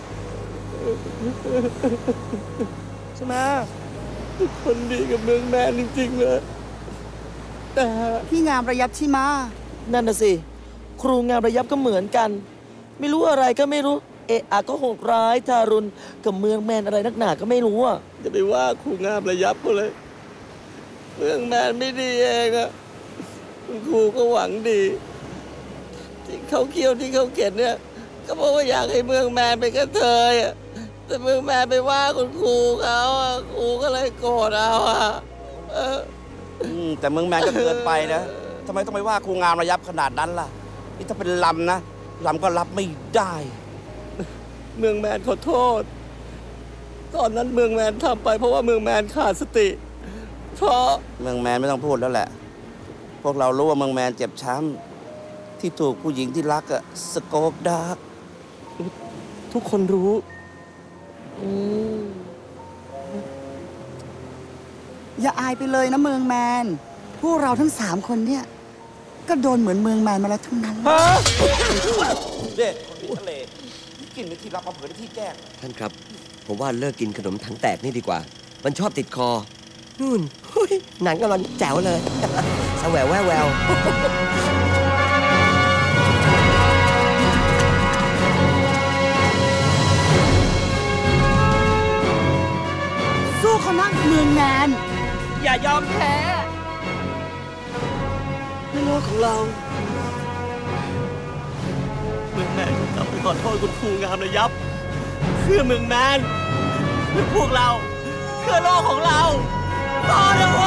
ใช่ไหมทุกคนดีกับมึงแมนจริงๆเลยแต่พี่งามระยับใช่ไหมนั่นน่ะสิครูงามระยับก็เหมือนกัน ไม่รู้อะไรก็ไม่รู้เอะอะก็โหดร้ายทารุณกับเมืองแมนอะไรนักหนาก็ไม่รู้อ่ะจะไปว่าครูงามระยับก็เลยเมืองแมนไม่ดีเองอะคุณครูก็หวังดีที่เขาเคี่ยวที่เขาเข็นเนี่ยก็เพราะว่าอยากให้เมืองแมนเป็นกระเทยอะแต่เมืองแมนไปว่าคุณครูเขาอะครูก็เลยโกรธเอาอะเออแต่เมืองแมนก็เกินไปนะทำไมต้องไปว่าครูงามระยับขนาดนั้นล่ะนี่ถ้าเป็นลำนะลำก็รับไม่ได้เมืองแมนขอโทษตอนนั้นเมืองแมนทำไปเพราะว่าเมืองแมนขาดสติเพราะเมืองแมนไม่ต้องพูดแล้วแหละพวกเรารู้ว่าเมืองแมนเจ็บช้ำที่ถูกผู้หญิงที่รักอะสโกปดาร์กทุกคนรู้อย่าอายไปเลยนะเมืองแมนพวกเราทั้งสามคนเนี่ยก็โดนเหมือนเมืองแมนมาแล้วทั้งนั้นเด็กคนที่ทะเลกินในที่รับมาเผยในที่แจ้งท่านครับผมว่าเลิกกินขนมถังแตกนี่ดีกว่ามันชอบติดคอนู่นหนังกำลังแจ๋วเลยสแววแววแววสู้เขานั่งเมืองแมนอย่ายอมแพ้ในโลกของเราเมืองแมนกลับไปขอโทษคุณครูงามระยับเพื่อเมืองแมนเพื่อพวกเราเพื่อโลกของเราต่อเลยว่า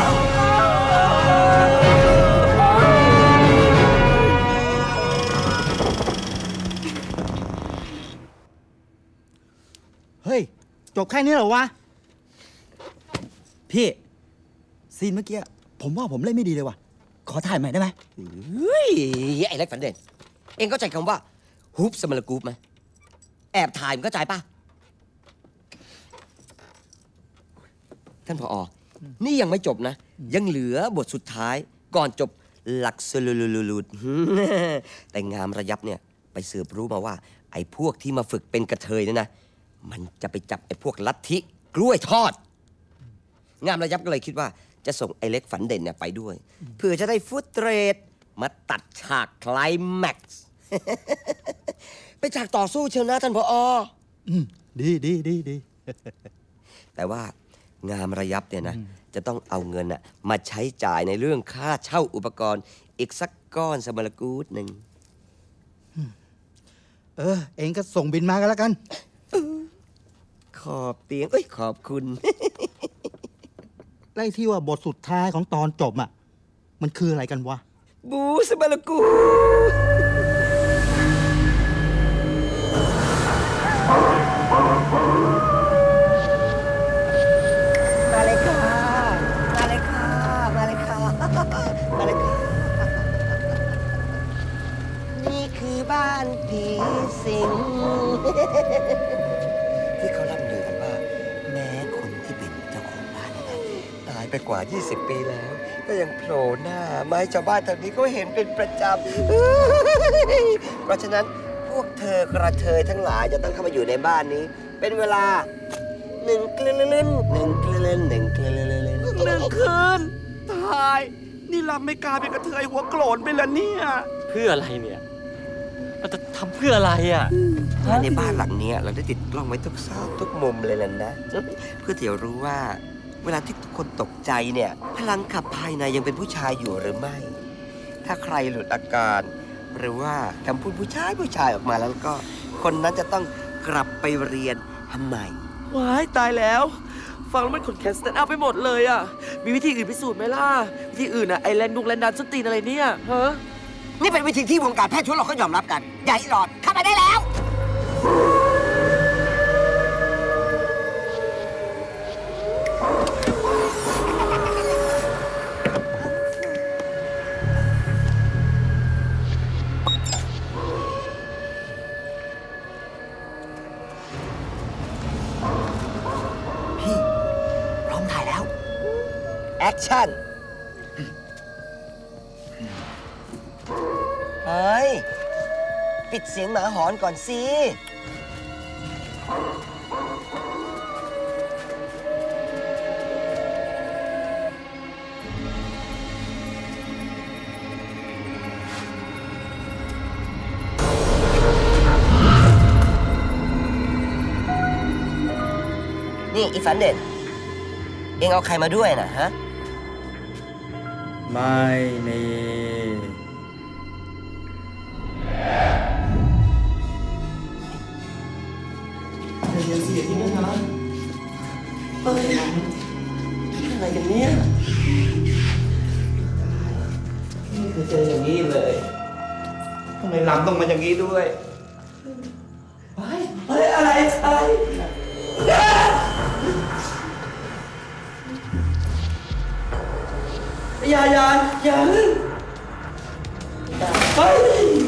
เฮ้ยจบแค่นี้เหรอวะพี่ซีนเมื่อกี้ผมว่าผมเล่นไม่ดีเลยว่ะขอถ่ายใหม่ได้ไหมเฮ้ยไอ้เล็กฝันเด่นเองเข้าใจคำว่าฮุบสมรกูปไหมแอบถ่ายมันเข้าใจปะท่านผอ นี่ยังไม่จบนะ ยังเหลือบทสุดท้ายก่อนจบหลักสลุลุลุดแต่งามระยับเนี่ยไปสืบรู้มาว่าไอ้พวกที่มาฝึกเป็นกระเทยเนี่ยนะมันจะไปจับไอ้พวกลัทธิกล้วยทอดงามระยับก็เลยคิดว่าจะส่งไอ้เล็กฝันเด่นเนี่ยไปด้วยเพื่อจะได้ฟุตเทรดมาตัดฉากไคลแม็กซ์ ไปฉากต่อสู้เชียวนะท่านผออืมดีดีดีดีแต่ว่างามระยับเนี่ยนะจะต้องเอาเงินน่ะมาใช้จ่ายในเรื่องค่าเช่าอุปกรณ์อีกสักก้อนสมรกูฏหนึ่งเออเองก็ส่งบินมากันแล้วกันขอบเตียงเอ้ยขอบคุณไล่ที่ว่าบทสุดท้ายของตอนจบอ่ะมันคืออะไรกันวะบูสมรกูฏมาเลยค่ะมาเลยค่ะมาเลยค่ะมาเลยค่ะนี่คือบ้านผีสิงที่เขาล่ำลือกันว่าแม้คนที่กว่า ยี่สิบ ปีแล้ว ก็ยังโผล่หน้ามาให้ชาวบ้านแถวนี้ก็เห็นเป็นประจำ เพราะฉะนั้นพวกเธอกระเทยทั้งหลายจะต้องเข้ามาอยู่ในบ้านนี้ เป็นเวลาหนึ่งคืนหนึ่งคืนหนึ่งคืนหนึ่งคืนตาย นี่ลำไม่กลายเป็นกระเทยหัวโกรนไปแล้วเนี่ยเพื่ออะไรเนี่ยเราจะทำเพื่ออะไรอ่ะในบ้านหลังนี้เราได้ติดกล้องไว้ทุกซอกทุกมุมเลยล่ะนะ เพื่อที่จะรู้ว่า เวลาที่ทุกคนตกใจเนี่ย พลังขับภายในยังเป็นผู้ชายอยู่หรือไม่ ถ้าใครหลุดอาการ หรือว่าคำพูดผู้ชายผู้ชายออกมาแล้วก็ คนนั้นจะต้องกลับไปเรียนทำไมว้ายตายแล้ว ฟังแล้วมันขนแขนสแตนด์อัพไปหมดเลยอ่ะ มีวิธีอื่นพิสูจน์ไหมล่ะ วิธีอื่นอ่ะ ไอแลนดุงแลนดันสตีนอะไรเนี่ยฮะนี่เป็นวิธีที่วงการแพทย์ทั่วโลกเขายอมรับกันใหญ่หลอดเข้ามาได้แล้ว พี่พร้อมถ่ายแล้ว แอคชั่น เฮ้ย ปิดเสียงหมาหอนก่อนสิ นี่อีฝันเด่น เอ็งเอาใครมาด้วยนะฮะไม่มีเดี๋ยวเสียที่นะคะเฮ้ยอะไรกันเนี่ยไม่เคยเจออย่างนี้เลยทำไมลำต้องมาอย่างนี้ด้วยเฮ้ยเฮ้ยอะไรอะไรอย่าอย่าอย่าเฮ้ย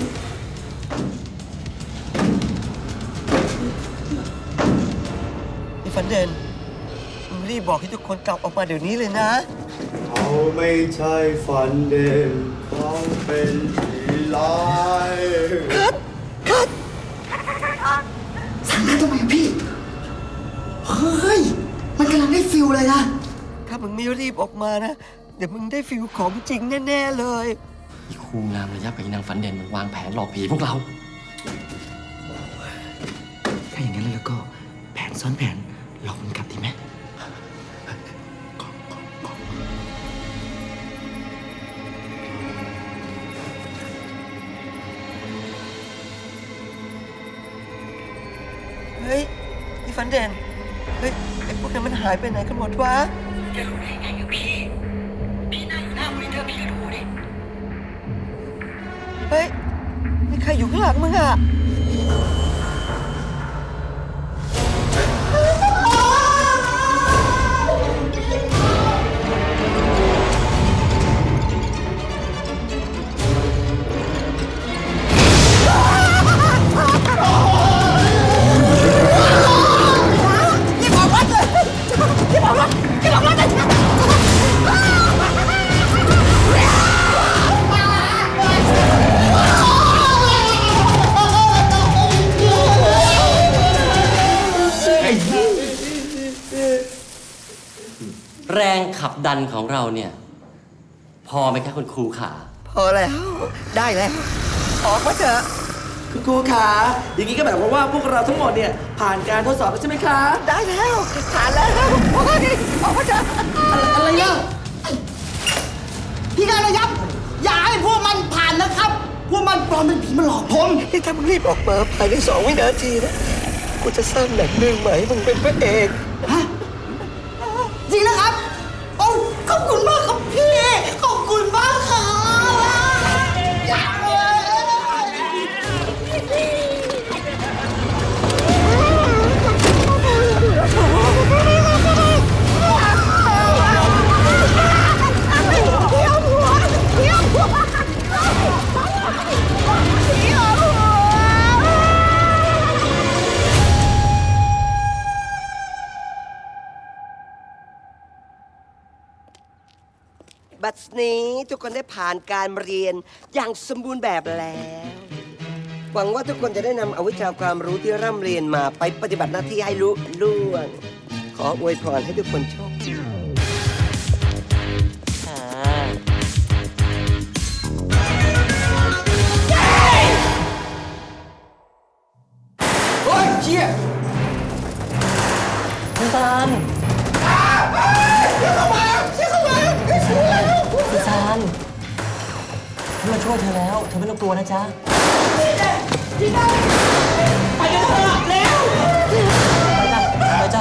อีฝันเด่นมึงรีบบอกให้ทุกคนกลับออกมาเดี๋ยวนี้เลยนะเขาไม่ใช่ฝันเด่นเขาเป็นผีร้ายคัดคัดสั่งนั้นทำไมพี่ เฮ้ย มันกำลังได้ฟิลเลยนะถ้ามึงไม่รีบออกมานะ เดี๋ยวมึงได้ฟิลของจริงแน่ๆเลยอีครูงามระยับกับอีนางฝันเด่นมันวางแผนหลอกผีพวกเราถ้าอย่างนั้นแล้วก็แผนซ้อนแผนหลอกมันกลับดีไหมเฮ้ยอีฝันเด่น เฮ้ยไอ้พวกนั้นมันหายไปไหนกันหมดวะจะรู้ได้ไงอยู่พี่ พี่นั่งอยู่หน้ามอนิเตอร์พี่ก็ดูดิเฮ้ยมีใครอยู่ข้างหลังมึงอ่ะนี่บอกว่าเลยนี่บอกว่านี่บอกว่าเลยแรงขับดันของเราเนี่ย พอไหมคะคุณครูขาพอแล้ว ได้แล้ว ออกมาเถอะคุณครูขาอย่างนี้ก็แบบว่าพวกเราทั้งหมดเนี่ยผ่านการทดสอบแล้วใช่ไหมคะได้แล้วผ่านแล้วโอ้ยออกมาเถอะอะไรเนี่ยพี่การระยับ อย่าให้พวกมันผ่านนะครับ พวกมันปลอมเป็นผีมาหลอกผมนี่ถ้ามึงรีบออกมาภายในสองวินาทีนะกูจะสร้างหนังเรื่องใหม่ให้มึงเป็นพระเอกจริงนะครับ โอ้ขอบคุณมากครับพี่ ขอบคุณมากครับนี้ทุกคนได้ผ่านการเรียนอย่างสมบูรณ์แบบแล้ว หวังว่าทุกคนจะได้นำเอาวิชาความรู้ที่ร่ำเรียนมาไปปฏิบัติหน้าที่ให้ลุล่วง ขออวยพรให้ทุกคนโชคดีโอ้ยเชี่ยคุณซานคุณซานฉันมาช่วยเธอแล้ว เธอไม่ต้องกลัวนะจ๊ะไปกันเถอะเร็วไปจ้ะไปจ้ะ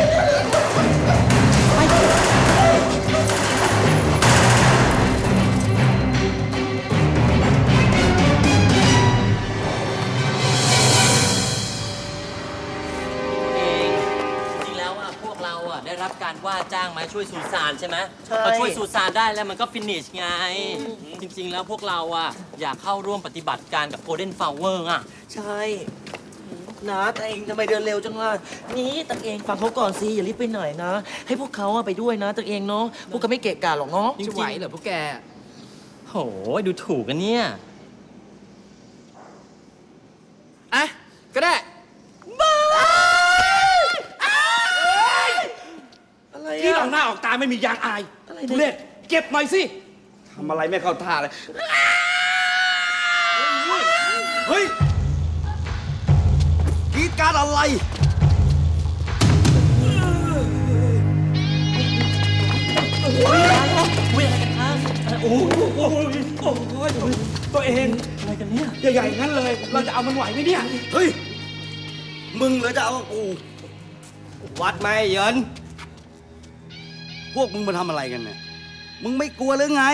ได้รับการว่าจ้างมาช่วยซูซานใช่ไหมใช่พอช่วยซูซานได้แล้วมันก็ฟินิชไง จริงๆแล้วพวกเราอ่ะอยากเข้าร่วมปฏิบัติการกับ Golden Flower อ่ะใช่นะแต่เองทำไมเดินเร็วจังล่ะนี่ตังเองฟังเขาก่อนสิอย่ารีบไปไหนนะ ให้พวกเขาไปด้วยนะตังเองเนาะพวกเขาไม่เกะกะหรอกเนาะจะไหวเหรอพวกแกโหดูถูกกันเนี่ยอ่ะก็ได้ที่ออกหน้าออกตาไม่มียางอายทุเรศเก็บหน่อยสิทำอะไรไม่เข้าท่าเลยเฮ้ยกรีดการอะไรโอ้โหโอ้โหตัวเองอะไรกันเนี่ยใหญ่ๆงั้นเลยเราจะเอามันไหวไหมเนี่ยเฮ้ยมึงเหรอจะเอากูวัดไหมเหยินพวกมึงมาทำอะไรกันเนี่ย มึงไม่กลัวหรือไง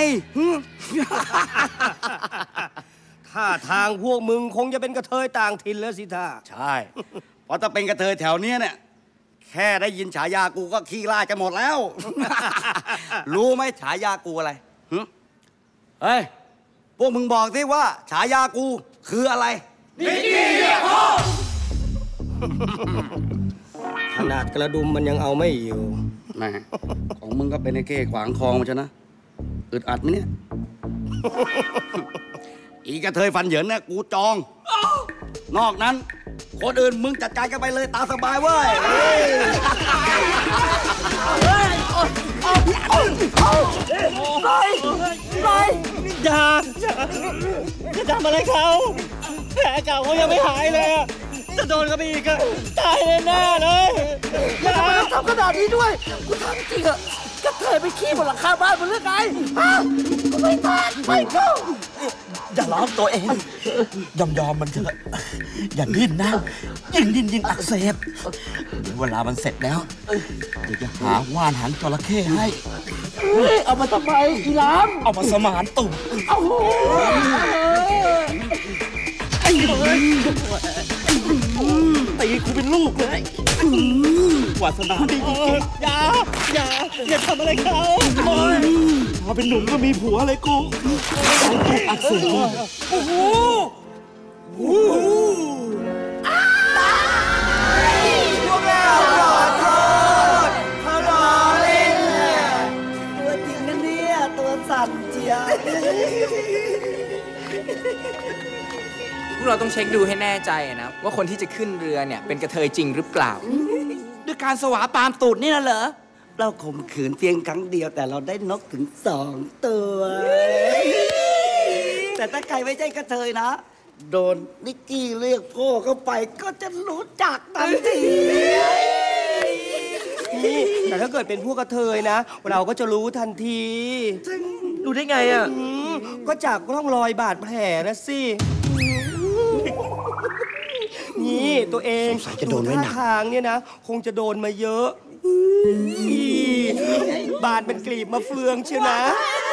ท่าทางพวกมึงคงจะเป็นกระเทยต่างถิ่นแล้วสิท่าใช่ เพราะถ้าเป็นกระเทยแถวเนี้ยเนี่ย แค่ได้ยินฉายากูก็ขี้ล่าจะหมดแล้ว รู้ไหมฉายากูอะไรเฮ้ย พวกมึงบอกสิว่า ฉายากูคืออะไรนิกกี้เรียกพ่อขนาดกระดุมมันยังเอาไม่อยู่แม่ของมึงก็เป็นไอ้เก้ขวางคลองมันชนะอึดอัดไหมเนี่ย อีกระเทยฟันเหยินเนี่ยกูจอง นอกนั้น คนอื่นมึงจัดการกันไปเลยตามสบายเว้ยอย่าจะทำอะไรเขาแผลเก่าเขายังไม่หายเลยจะโดนเขาไปอีกก็ตายแน่ๆเลยอย่าทำขนาดนี้ด้วยกูทำจริงอะกระเทยไปขี้บนหลังคาบ้านมันเรื่องไงฮะกูไม่ตายไม่เข้าอย่าล้อมตัวเองยอมยอมมันเถอะอย่าดิ้นนะยิ่งดิ้นยิ่งอักเสบเดี๋ยวเวลามันเสร็จแล้วเดี๋ยวจะหาว่านหางจระเข้ให้เอามาทำไมกีรามเอามาสมานตุ่มเอาโหไอ้เฮ้ยตีกูเป็นลูกเลยวาสนาดีจริงๆอย่าอย่าอย่าทำอะไรเขาโอ้ยพอเป็นหนุ่มก็มีผัวเลยกูถูกอักเสบโอ้โหโอ้โหพวกเราขอโทษเขาล้อเล่นตัวจริงนะเนี่ยตัวสั่นเจียพวกเราต้องเช็คดูให้แน่ใจนะว่าคนที่จะขึ้นเรือเนี่ยเป็นกระเทยจริงหรือเปล่าด้วยการสวาปามตูดนี่น่ะเหรอเราข่มขืนเพียงครั้งเดียวแต่เราได้นกถึงสองตัวแต่ถ้าใครไม่ใช่กระเทยนะโดนนิกกี้เรียกพ่อเข้าไปก็จะรู้จักทันทีนี่แต่ถ้าเกิดเป็นพวกกระเทยนะเราก็จะรู้ทันทีรู้ได้ไงอ่ะก็จากร่องรอยบาดแผลนะสินี่ตัวเองจะโดนท่าทางเนี่ยนะคงจะโดนมาเยอะบาดเป็นกลีบมาเฟืองเชียวนะ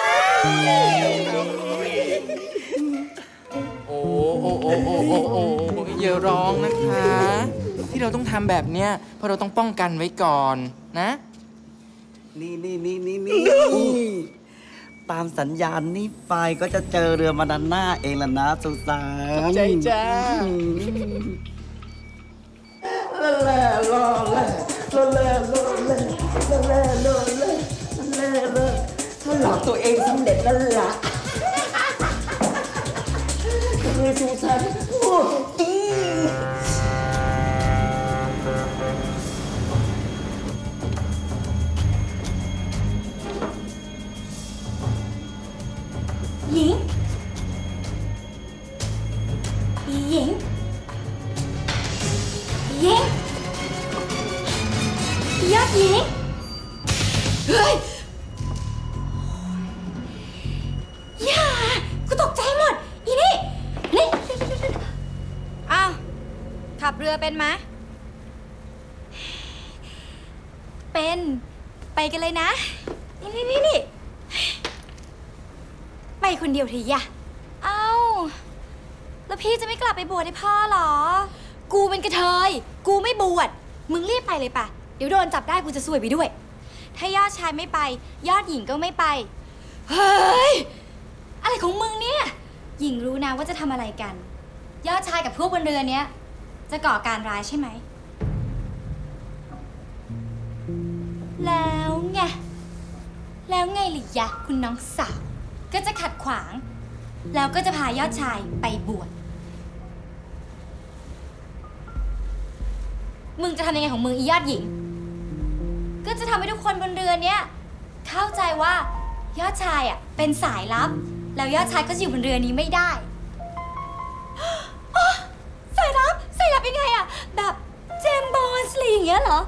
โอ้โอ้โอ้โอ้โอ้โอ้อย่าร้องนะคะ ที่เราต้องทำแบบเนี้ยเพราะเราต้องป้องกันไว้ก่อนนะนี่นี่นี่นี่นี่ตามสัญญาณนี้ไปก็จะเจอเรือมาดาน่าเองล่ะนะสุสานใจจ้าละแล่ลอแล่ละแล่ลอแล่ละแล่ลอแล่ละแล่ลอละหลอกตัวเองสำเร็จแล้วล่ะคือซูซานโอ้จริงหญิงหญิงหญิงยอดหญิงเฮ้ยอย่ากูตกใจหมดอีนี่นี่อ้าวขับเรือเป็นไหมเป็นไปกันเลยนะนี่นี่นี่นี่ไปคนเดียวทีอะเอ้าแล้วพี่จะไม่กลับไปบวชให้พ่อหรอกูเป็นกระเทยกูไม่บวชมึงรีบไปเลยปะเดี๋ยวโดนจับได้กูจะซวยไปด้วยถ้ายอดชายไม่ไปยอดหญิงก็ไม่ไปเฮ้ยอะไรของมึงเนี่ยหญิงรู้นะว่าจะทำอะไรกันยอดชายกับพวกบนเรือเนี้ยจะก่อการร้ายใช่ไหมแล้วไงแล้วไงล่ะยะคุณน้องสาวก็จะขัดขวางแล้วก็จะพายอดชายไปบวชมึงจะทำยังไงของมึงอียอดหญิงก็จะทำให้ทุกคนบนเรือเนี้ยเข้าใจว่ายอดชายอ่ะเป็นสายลับแล้วยอดชายก็จะอยู่บนเรือนี้ไม่ได้สายลับสายลับยังไงอ่ะแบบเจมส์บอนด์อะไรอย่างเงี้ยเหรอ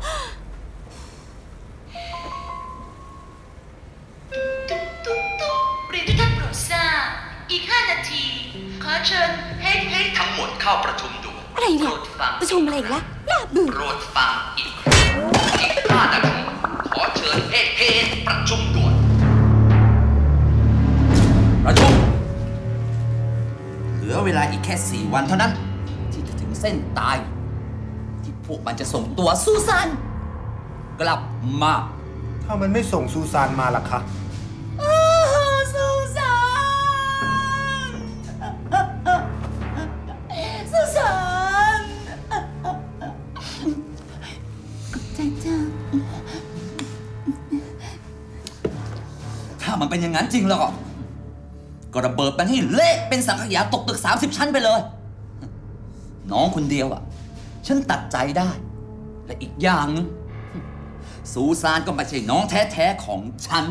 เรียนทุกท่านโปรดทราบอีกห้านาทีขอเชิญเฮ้เฮ้ทั้งหมดเข้าประชุมด่วนอะไรเนี่ยประชุมอะไรอีกแล้วน่าเบื่อโปรดฟังอีกอีกห้านาทีขอเชิญเฮ้เฮ้ประชุมด่วนประชุมเหลือเวลาอีกแค่สี่วันเท่านั้นที่จะถึงเส้นตายที่พวกมันจะส่งตัวซูซานกลับมาถ้ามันไม่ส่งซูซานมาล่ะคะซูซานซูซานจ้าจ้าถ้ามันเป็นอย่างนั้นจริงแล้วก็ก็ระเบิดมันให้เละเป็นสังขยาตกตึกสามสิบชั้นไปเลยน้องคนเดียวอ่ะฉันตัดใจได้และอีกอย่างนึงซูซานก็ไม่ใช่น้องแท้ๆของฉัน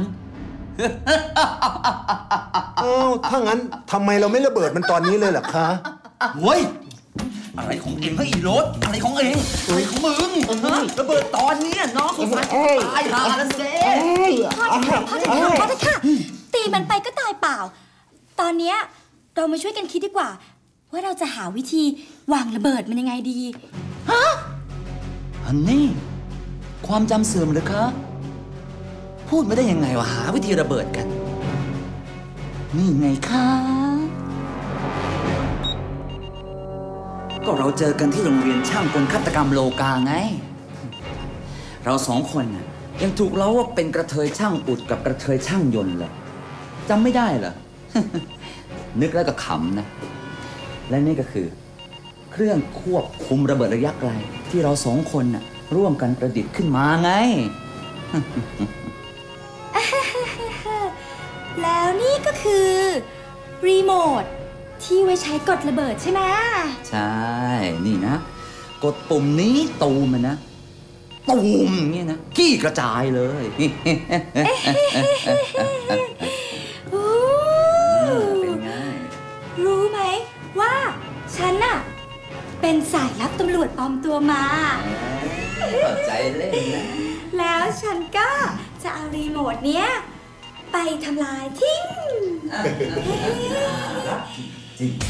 อ้าวถ้างั้นทำไมเราไม่ระเบิดมันตอนนี้เลยล่ะคะเฮ้ยอะไรของเองเฮ้ยอีโรสอะไรของเองอะไรของมึงระเบิดตอนนี้น้องซูซานตายหาแล้วเซ่พ่อจะค่ะพ่อจะค่ะพ่อจะค่ะตีมันไปก็ตายเปล่าตอนเนี้ยเรามาช่วยกันคิดดีกว่าว่าเราจะหาวิธีวางระเบิดมันยังไงดีฮะอันนี้ความจำเสื่อมหรือคะพูดไม่ได้ยังไงว่าหาวิธีระเบิดกันนี่ไงคะก็เราเจอกันที่โรงเรียนช่างกลฆาตกรรมโลกาไงเราสองคนน่ะยังถูกเล่าว่าเป็นกระเทยช่างอุดกับกระเทยช่างยนต์เลยจำไม่ได้เหรอ นึกแล้วก็ขำนะและนี่ก็คือเครื่องควบคุมระเบิดระยะไกลที่เราสองคนน่ะร่วมกันประดิษฐ์ขึ้นมาไงแล้วนี่ก็คือรีโมทที่ไว้ใช้กดระเบิดใช่ไหมใช่นี่นะกดปุ่มนี้ตูมมันนะตูมอย่างเงี้ยนะกี้กระจายเลย เป็นไงรู้ไหมว่าฉันน่ะเป็นสายลับตำรวจปลอมตัวมาเข้าใจเล่นนะแล้วฉันก็จะเอารีโมทเนี้ยไปทำลายทิ้งจริง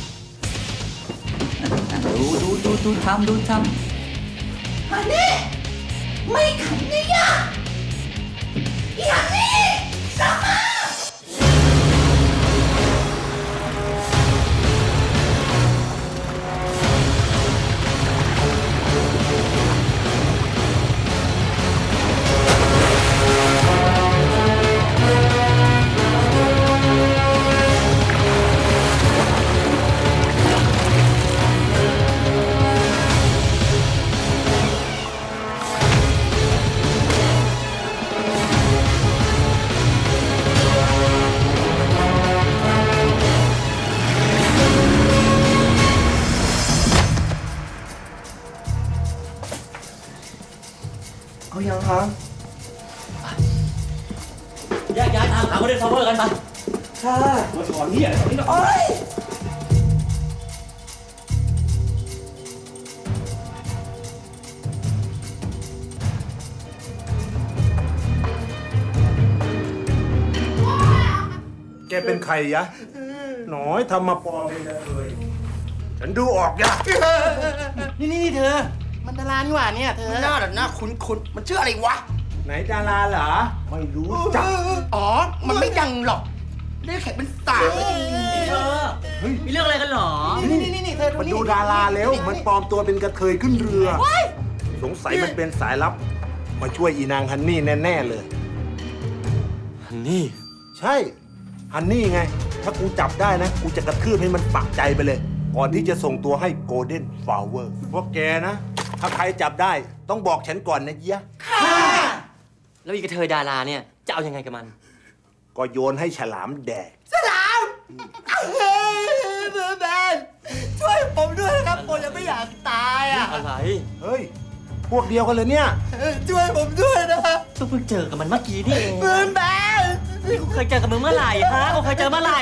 ดูดูดูดูทำดูทำอันนี้ไม่ขันนี่ยะอย่างนี้กลับมามาถอนเนี่ยโอ๊ยแกเป็นใครยะหน้อยทำมาปลอมเป็นกระเทยฉันดูออกยะนี่นี่นี่เธอ มันดารานี่หว่าเนี่ยเธอหน้าหน้าคุ้นคุ้นๆมันชื่ออะไรวะไหนดาราเหรอ ไม่รู้จักอ๋อ มันไม่ดังหรอกได้แขกเป็นสาวเลยเธอมีเรื่องอะไรกันหรอนี่นี่นี่นี่เธอมันดูดาราแล้ว มันปลอมตัวเป็นกระเทยขึ้นเรือ สงสัยมันเป็นสายลับ มาช่วยอีนางฮันนี่แน่ๆเลยฮันนี่ใช่ ฮันนี่ไง ถ้ากูจับได้นะ กูจะกระทืบให้มันปักใจไปเลย ก่อนที่จะส่งตัวให้โกลเด้นฟลาวเวอร์พวกแกนะ ถ้าใครจับได้ต้องบอกฉันก่อนนะเยี่ยแล้วอีกระเทยดาราเนี่ยจะเอายังไงกับมันก็โยนให้ฉลามแดกฉลามเฮ้ยเบอร์แมนช่วยผมด้วยนะครับผมยังไม่อยากตายอ่ะอะไรเฮ้ย พวกเดียวกันเลยเนี่ยช่วยผมด้วยนะก็เพิ่งเจอกับมันเมื่อกี้นี่เองเบอร์แมนนี่กูเคยเจอกับมึงเมื่อไหร่ฮะกูเคยเจอเมื่อไหร่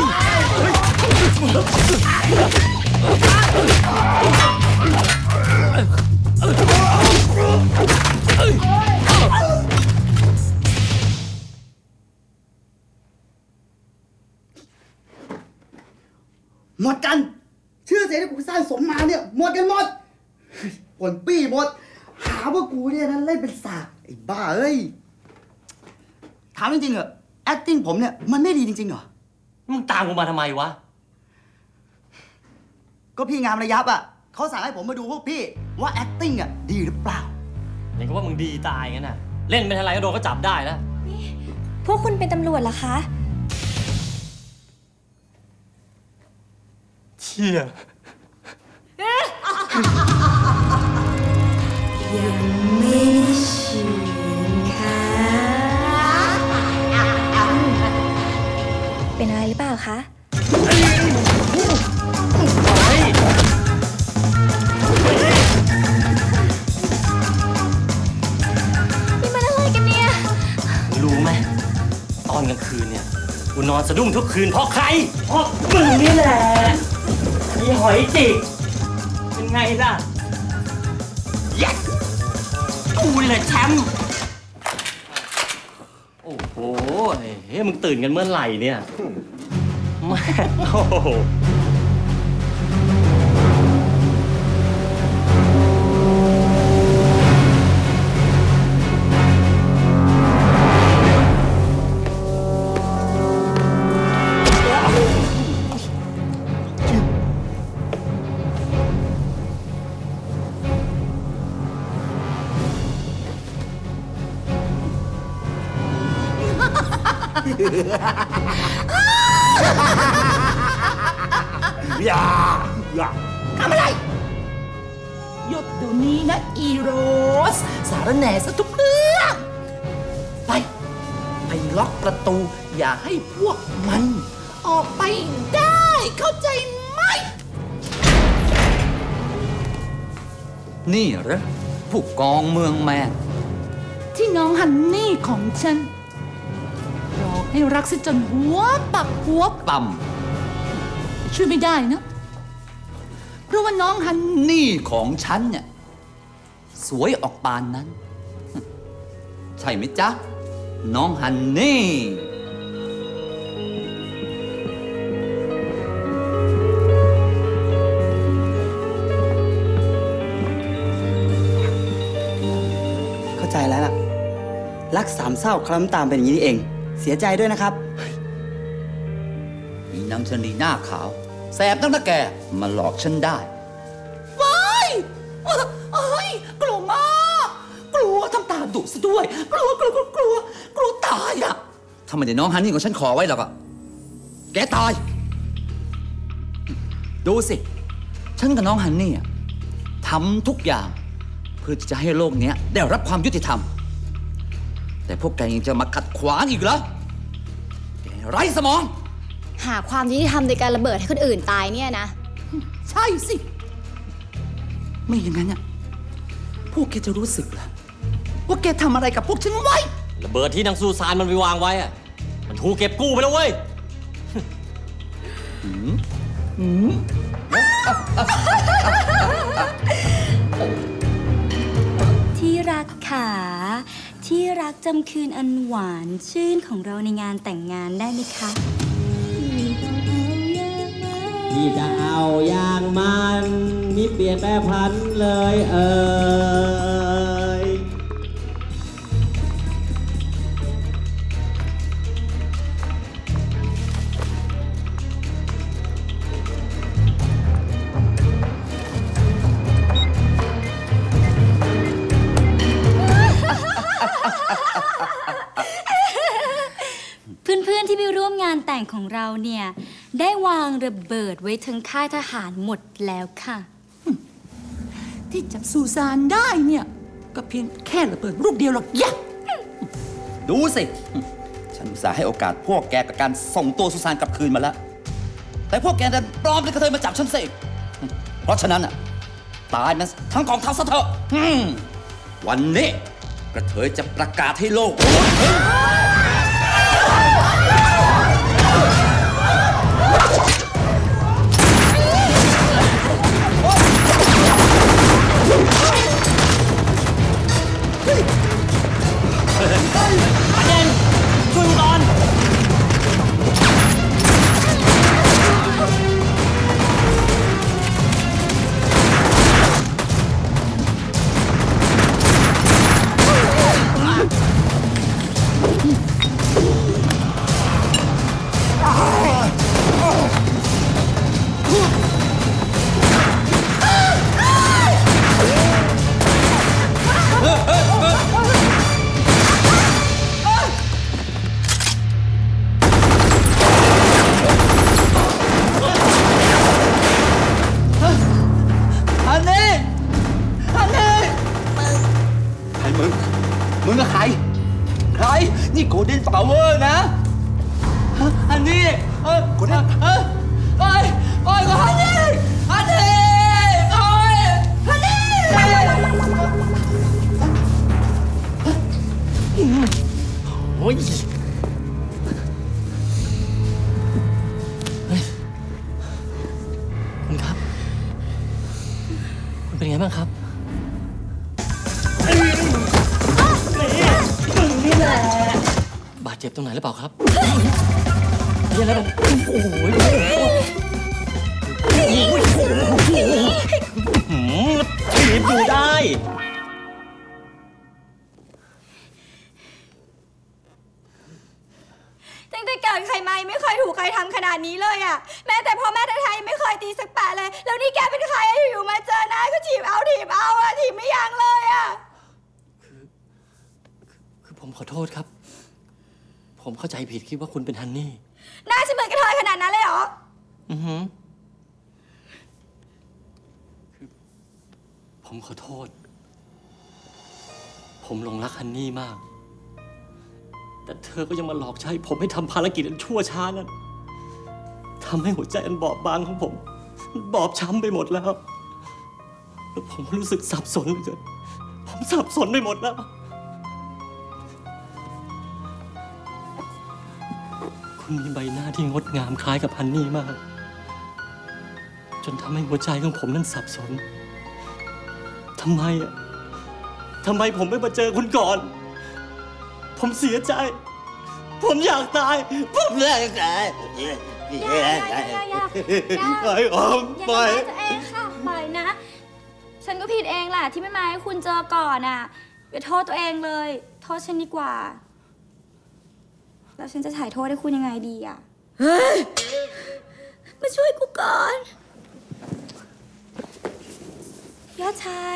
หมดกันชื่อเสียงที่กูสร้างสมมาเนี่ยหมดกันหมดผลปี้หมด หาว่ากูเนี่ยนั้นเล่นเป็นสากไอ้บ้าเอ้ยถามจริงๆเหรอ acting ผมเนี่ยมันไม่ดีจริงๆเหรอมึงตามกูมาทำไมวะก็พี่งามระยับอ่ะเขาสั่งให้ผมมาดูพวกพี่ว่า acting อ่ะดีหรือเปล่าอย่างกับว่ามึงดีตายงั้นน่ะ เล่นเป็นอะไรก็โดนก็จับได้แล้วพวกคุณเป็นตำรวจเหรอคะเชี่ยยังไม่ชินค่ะเป็นอะไรหรือเปล่าคะนี่มันอะไรกันเนี่ยรู้ไหมตอนกลางคืนเนี่ยกูนอนสะดุ้งทุกคืนเพราะใครเพราะมึงนี่แหละมีหอยจิกเป็นไงล่ะ yes กูนี่แหละแชมป์โอ้โหเฮ้ยมึงตื่นกันเมื่อไหร่เนี่ยแม่โอ้โหอย่าอย่าทำอะไรหยุดเดี๋ยวนี้นะอีโรส สารแหน่ซะทุกเรื่อง ไป ไปล็อกประตู อย่าให้พวกมัน ออกไปได้ เข้าใจไหมนี่เหรอผู้กองเมืองแมนที่น้องฮันนี่ของฉันหลอกให้รักซะจนหัวปักหัวต่ช่วยไม่ได้นะ เพราะว่าน้องฮันำนี่ของฉันเนี่ยสวยออกปานนั้น ใช่ไหมจ๊ะ น้องฮันนี่เข้าใจแล้วล่ะ รักสามเศร้าคล้ำตามเป็นอย่างนี้นี่เอง เสียใจด้วยนะครับอีนางชนีหน้าขาว แสบตั้งแต่แกมาหลอกฉันได้ว้ายเอ้ยกลัวมาก กลัวทำตาดุซะด้วย กลัวกลัวกลัวกลัวกลัวตายอ่ะถ้าไม่ได้น้องฮันนี่ของฉันขอไว้หรอกอะแกตาย ดูสิ ฉันกับน้องฮันนี่อะทำทุกอย่าง เพื่อที่จะให้โลกเนี้ยได้รับความยุติธรรม แต่พวกแกยังจะมาขัดขวางอีกเหรอแกไร้สมองหาความยุติธรรมในการระเบิดให้คนอื่นตายเนี่ยนะใช่สิไม่อย่างนั้นอะพวกแกจะรู้สึกเหรอว่าแกทำอะไรกับพวกฉันไว้ระเบิดที่นางซูซานมันไปวางไว้อะมันถูกเก็บกู้ไปแล้วเว้ยที่รักขาที่รักจำคืนอันหวานชื่นของเราในงานแต่งงานได้ไหมคะที่จะเอาอย่างมันมิเปลี่ยนแปรพันเลยเอ่ยเพื่อนๆที่ไปร่วมงานแต่งของเราเนี่ยได้วางระเบิดไว้ทั้งค่ายทหารหมดแล้วค่ะที่จับซูซานได้เนี่ยก็เพียงแค่ระเบิดลูกเดียวหรอกยะดูสิ ฉันอุตส่าห์ให้โอกาสพวกแกกับการส่งตัวสุสานกลับคืนมาแล้ว แต่พวกแกดันปลอมเป็นกระเทยมาจับฉันสิเพราะฉะนั้นอ่ะตายมันทั้งกองทัพซะเถอะวันนี้กระเทยจะประกาศให้โลกรู้ประเด็นช่วยกูก่อนมึงกับใคร ใคร นี่โกลเด้นพาวเวอร์นะอันนี้เออโกลเด้นเออโอ้ยโอ้ยก็ฮันนี่ฮันนี่โอ้ยฮันนี่โอ้ยคุณครับ คุณเป็นไงบ้างครับบาดเจ็บตรงไหนหรือเปล่าครับเยังไงบ้างโอ้โหถีบอยู่ได้ตั้งแต่เกิดใครมาไม่เคยถูกใครทำขนาดนี้เลยอ่ะแม้แต่พ่อแม่แท้ๆยังไม่เคยตีสักแปะเลยแล้วนี่แกเป็นใครอยู่มาเจอหน้าก็ถีบเอาถีบเอาอ่ะถีบไม่ยั้งเลยอ่ะคือผมขอโทษครับ ผมเข้าใจผิดคิดว่าคุณเป็นฮันนี่หน้าฉันเหมือนกระเทยขนาดนั้นเลยเหรออือหือคือผมขอโทษ ผมหลงรักฮันนี่มาก แต่เธอก็ยังมาหลอกใช้ผมให้ทำภารกิจอันชั่วช้านั้นทำให้หัวใจอันบอบบางของผมบอบช้ำไปหมดแล้วแล้วผมรู้สึกสับสนเหลือเกินผมสับสนไปหมดแล้วคุณมีใบหน้าที่งดงามคล้ายกับฮันนี่มากจนทำให้หัวใจของผมนั้นสับสนทำไมอ่ะทำไมผมไม่มาเจอคุณก่อนผมเสียใจ ผมอยากตาย ผมอยากตายอย่าอย่าอย่าอย่าปล่อยผมปล่อยตัวเองค่ะปล่อยนะ ฉันก็ผิดเองแหละที่ไม่มาให้คุณเจอก่อนอ่ะอย่าโทษตัวเองเลย โทษฉันดีกว่าแล้วฉันจะถ่ายโทษให้คุณยังไงดีอ่ะเฮ้ยมาช่วยกูก่อนยอดชาย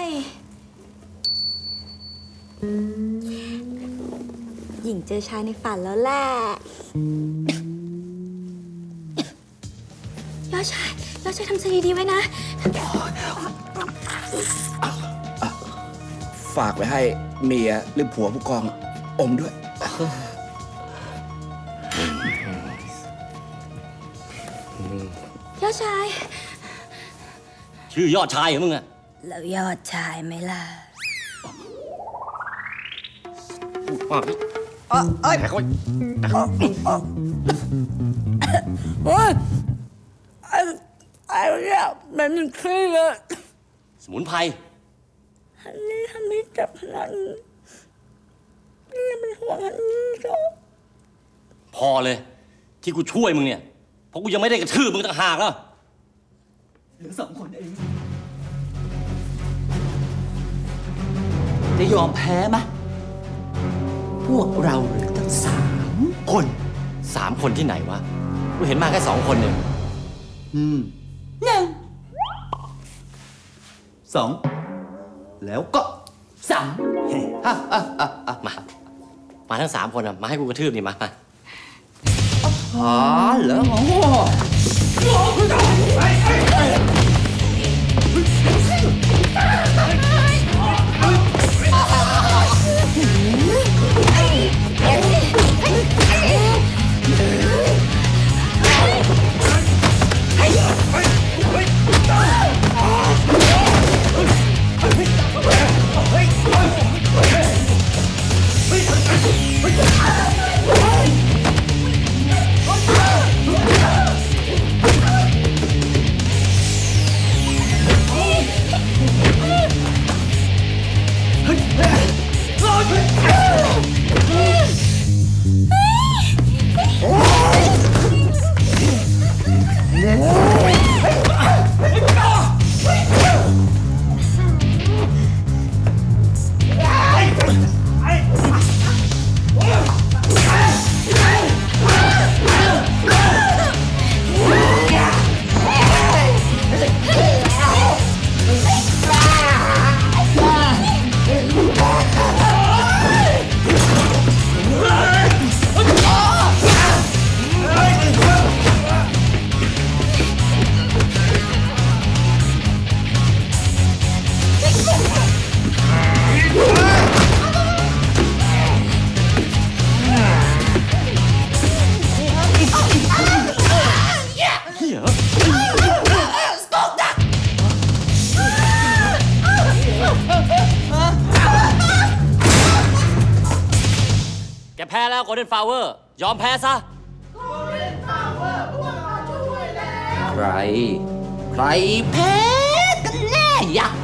หญิงเจอชายในฝันแล้วแหละยอดชายยอดชายทำใจดีๆไว้นะฝากไว้ให้เมียหรือผัวผู้กองอมด้วยยอดชายชื่อยอดชายเหรอมึงอะแล้วยอดชายไหมล่ะเอ้ยโอ๊ยายแล้วเนี่ยมันเป็นขี้เลยสมุนไพรฮันนี่ฮันนี่จับพนันนี่เป็นห่วงฮันนี่ก็พอเลย ที่กูช่วยมึงเนี่ยเพราะกูยังไม่ได้กระทืบมึงต่างหากแล้วเหลือสองคนเองจะยอมแพ้ไหมพวกเราเหลือตั้งสามคนสามคนที่ไหนวะกูเห็นมาแค่สองคนเองอืมหนึ่งสองแล้วก็สามฮะอ่ะอ่ะอ่ะมา มาทั้งสามคนอ่ะมาให้กูกระทืบนี่มามาอ๋อเหรอโอ้แกแพ้แล้วโกลเด้นฟลาวเวอร์ยอมแพ้ซะใคร ใครแพ้กันแน่ยะ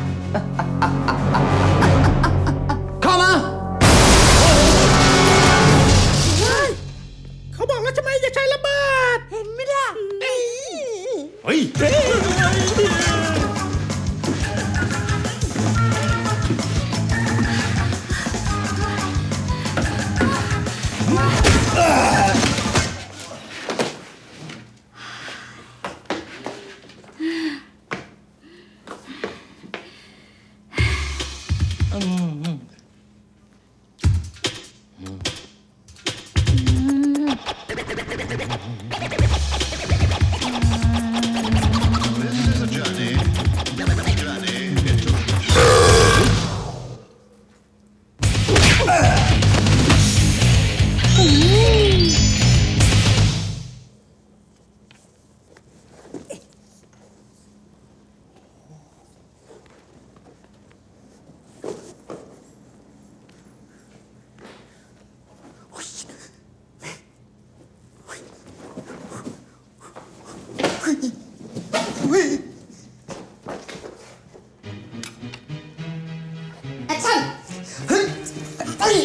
เข้ามาเขาบอกแล้วใช่ไหมอย่าใช้ระเบิดเห็นไหมล่ะเฮ้ยแอคชั่น เฮ้ยเฮ้ย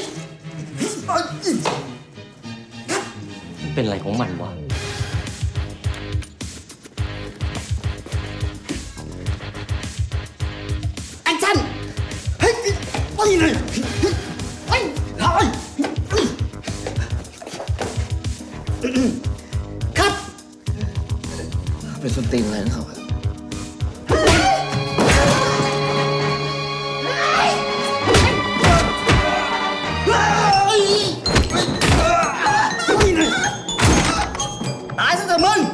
เป็นอะไรของมันวะแอคชั่น เฮ้ยไปเลยเฮ้ยเฮ้ยครับเป็นส้นตีนอะไรนะเขาตายซะเถอะมึง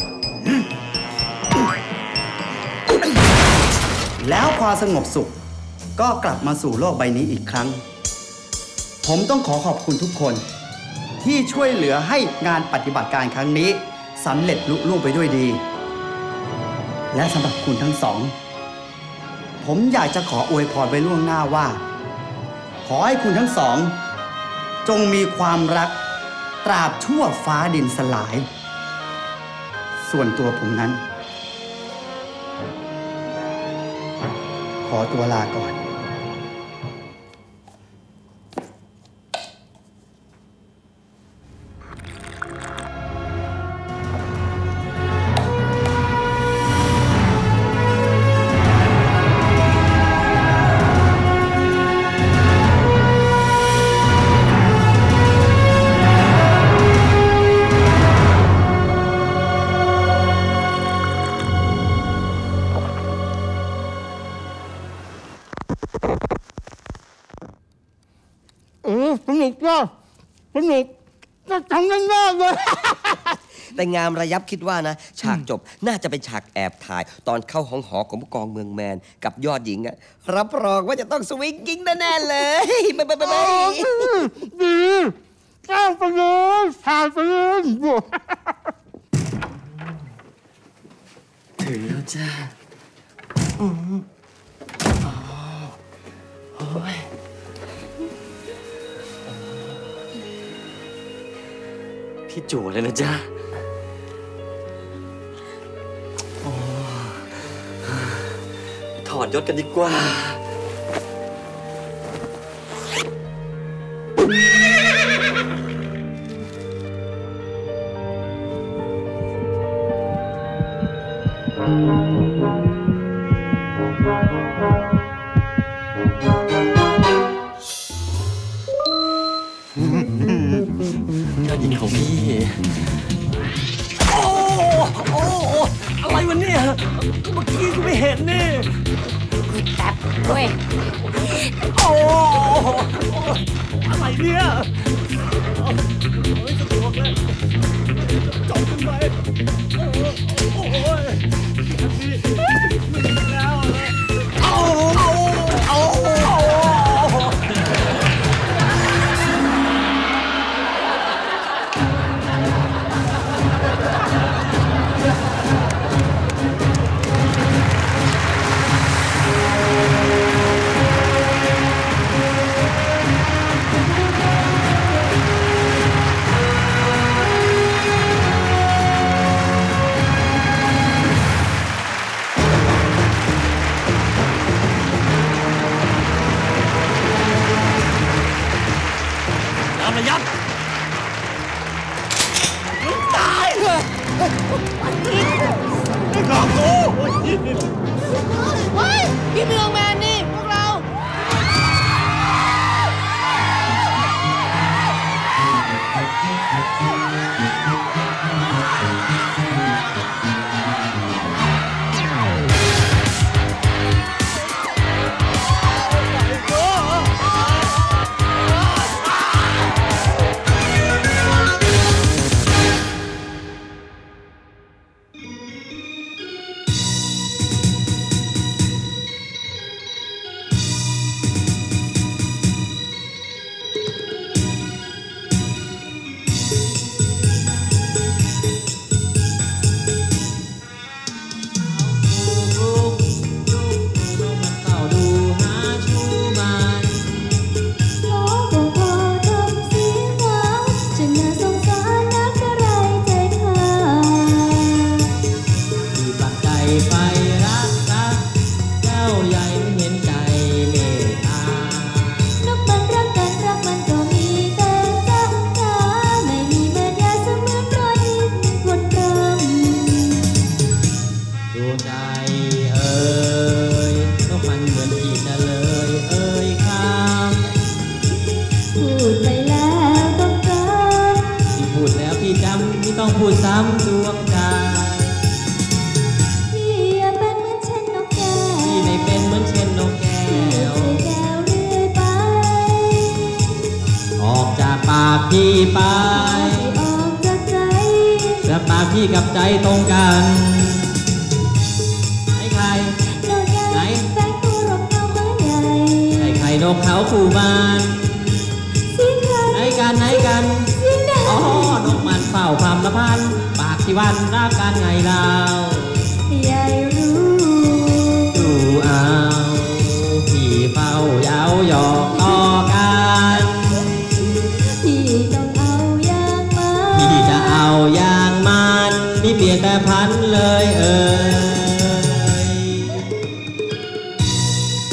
แล้วความสงบสุขก็กลับมาสู่โลกใบนี้อีกครั้ง ผมต้องขอขอบคุณทุกคนที่ช่วยเหลือให้งานปฏิบัติการครั้งนี้สำเร็จลุล่วงไปด้วยดี และสำหรับคุณทั้งสอง ผมอยากจะขออวยพรไว้ล่วงหน้าว่า ขอให้คุณทั้งสอง จงมีความรักตราบชั่วฟ้าดินสลาย ส่วนตัวผมนั้นขอตัวลาก่อนเออสนุกจ้ะสนุกจะทำได้ง่ายเลยแต่งามระยับคิดว่านะ ฉากจบน่าจะเป็นฉากแอบถ่าย ตอนเข้าห้องหอของผู้กองเมืองแมนกับยอดหญิงอะรับรองว่าจะต้องสวิงกิ้งแน่ๆเลยไปไปไปไปดีแก้วไปเลยถ่ายไปเลยถึงแล้วจ้าอืมอ๋อโอ้ยพี่จู่เลยนะจ๊ะโอ้ถอดยศกันดีกว่ายอดหญิงของพี่โอ้โอ้อะไรวะเนี่ยเมื่อกี้กูไม่เห็นนี่แอบเว้ยโอ้อะไรเนี่ยโอ้ยสะดวกเลยจบกันไปโอ้โอ้ยไม่ได้แล้วโอ้โอ้ระยับมึงตายเลยไอ้ของกูเฮ้ยพี่เมืองแมนนี่พวกเราพูดซ้ำดวงใจพี่อย่าเป็นเหมือนเช่นนกแก้วพี่ไม่เป็นเหมือนเช่นนกแก้วแก้วเรื่อยไปออกจากปากพี่ไปออกจากใจแต่ปากพี่กับใจตรงกันไหนใครไหนแฝงตัวรบเงาไม้ใหญ่ไหนใครนกเขาคู่บ้านไหนกันไหนกันอ๋อนกมันเฝ้าความละพันปากที่วันรักกันไงเราใหญ่รู้ดูเอาพี่เฝ้าเย้าหยอกต่อกันพี่ต้องเอาอย่างมันพี่จะเอาอย่างมันไม่เปลี่ยนแต่พันเลยเอ่ย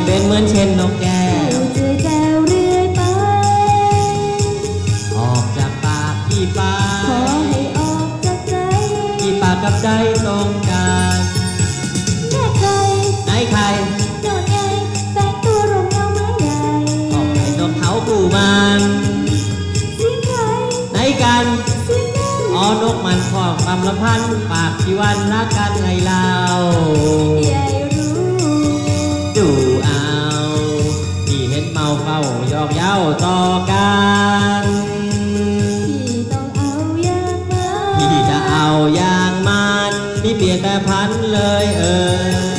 เป็นเหมือนเช่นนกแก้วเจอแก้วเรื่อยไปออกจากปากพี่ปาขอให้ออกจากใจพี่ปากกับใจตรงกันแม่ใครไหนใครโดนไงแฝงตัวรวมเงาไม้ใหญ่ออกไปนกเขาคู่มันเสียงใครไหนกันเสียงแม่อ๋อนกมันข้อความลำพันปากชีวันรักกันไงเล่าใหญ่รู้ดูเอาพี่เห็นเมาเฝ้าหยอกเย้าต่อกันพี่ต้องเอาอย่างมาพี่จะเอาอย่างมันนี่เปลี่ยนแต่พันเลยเออ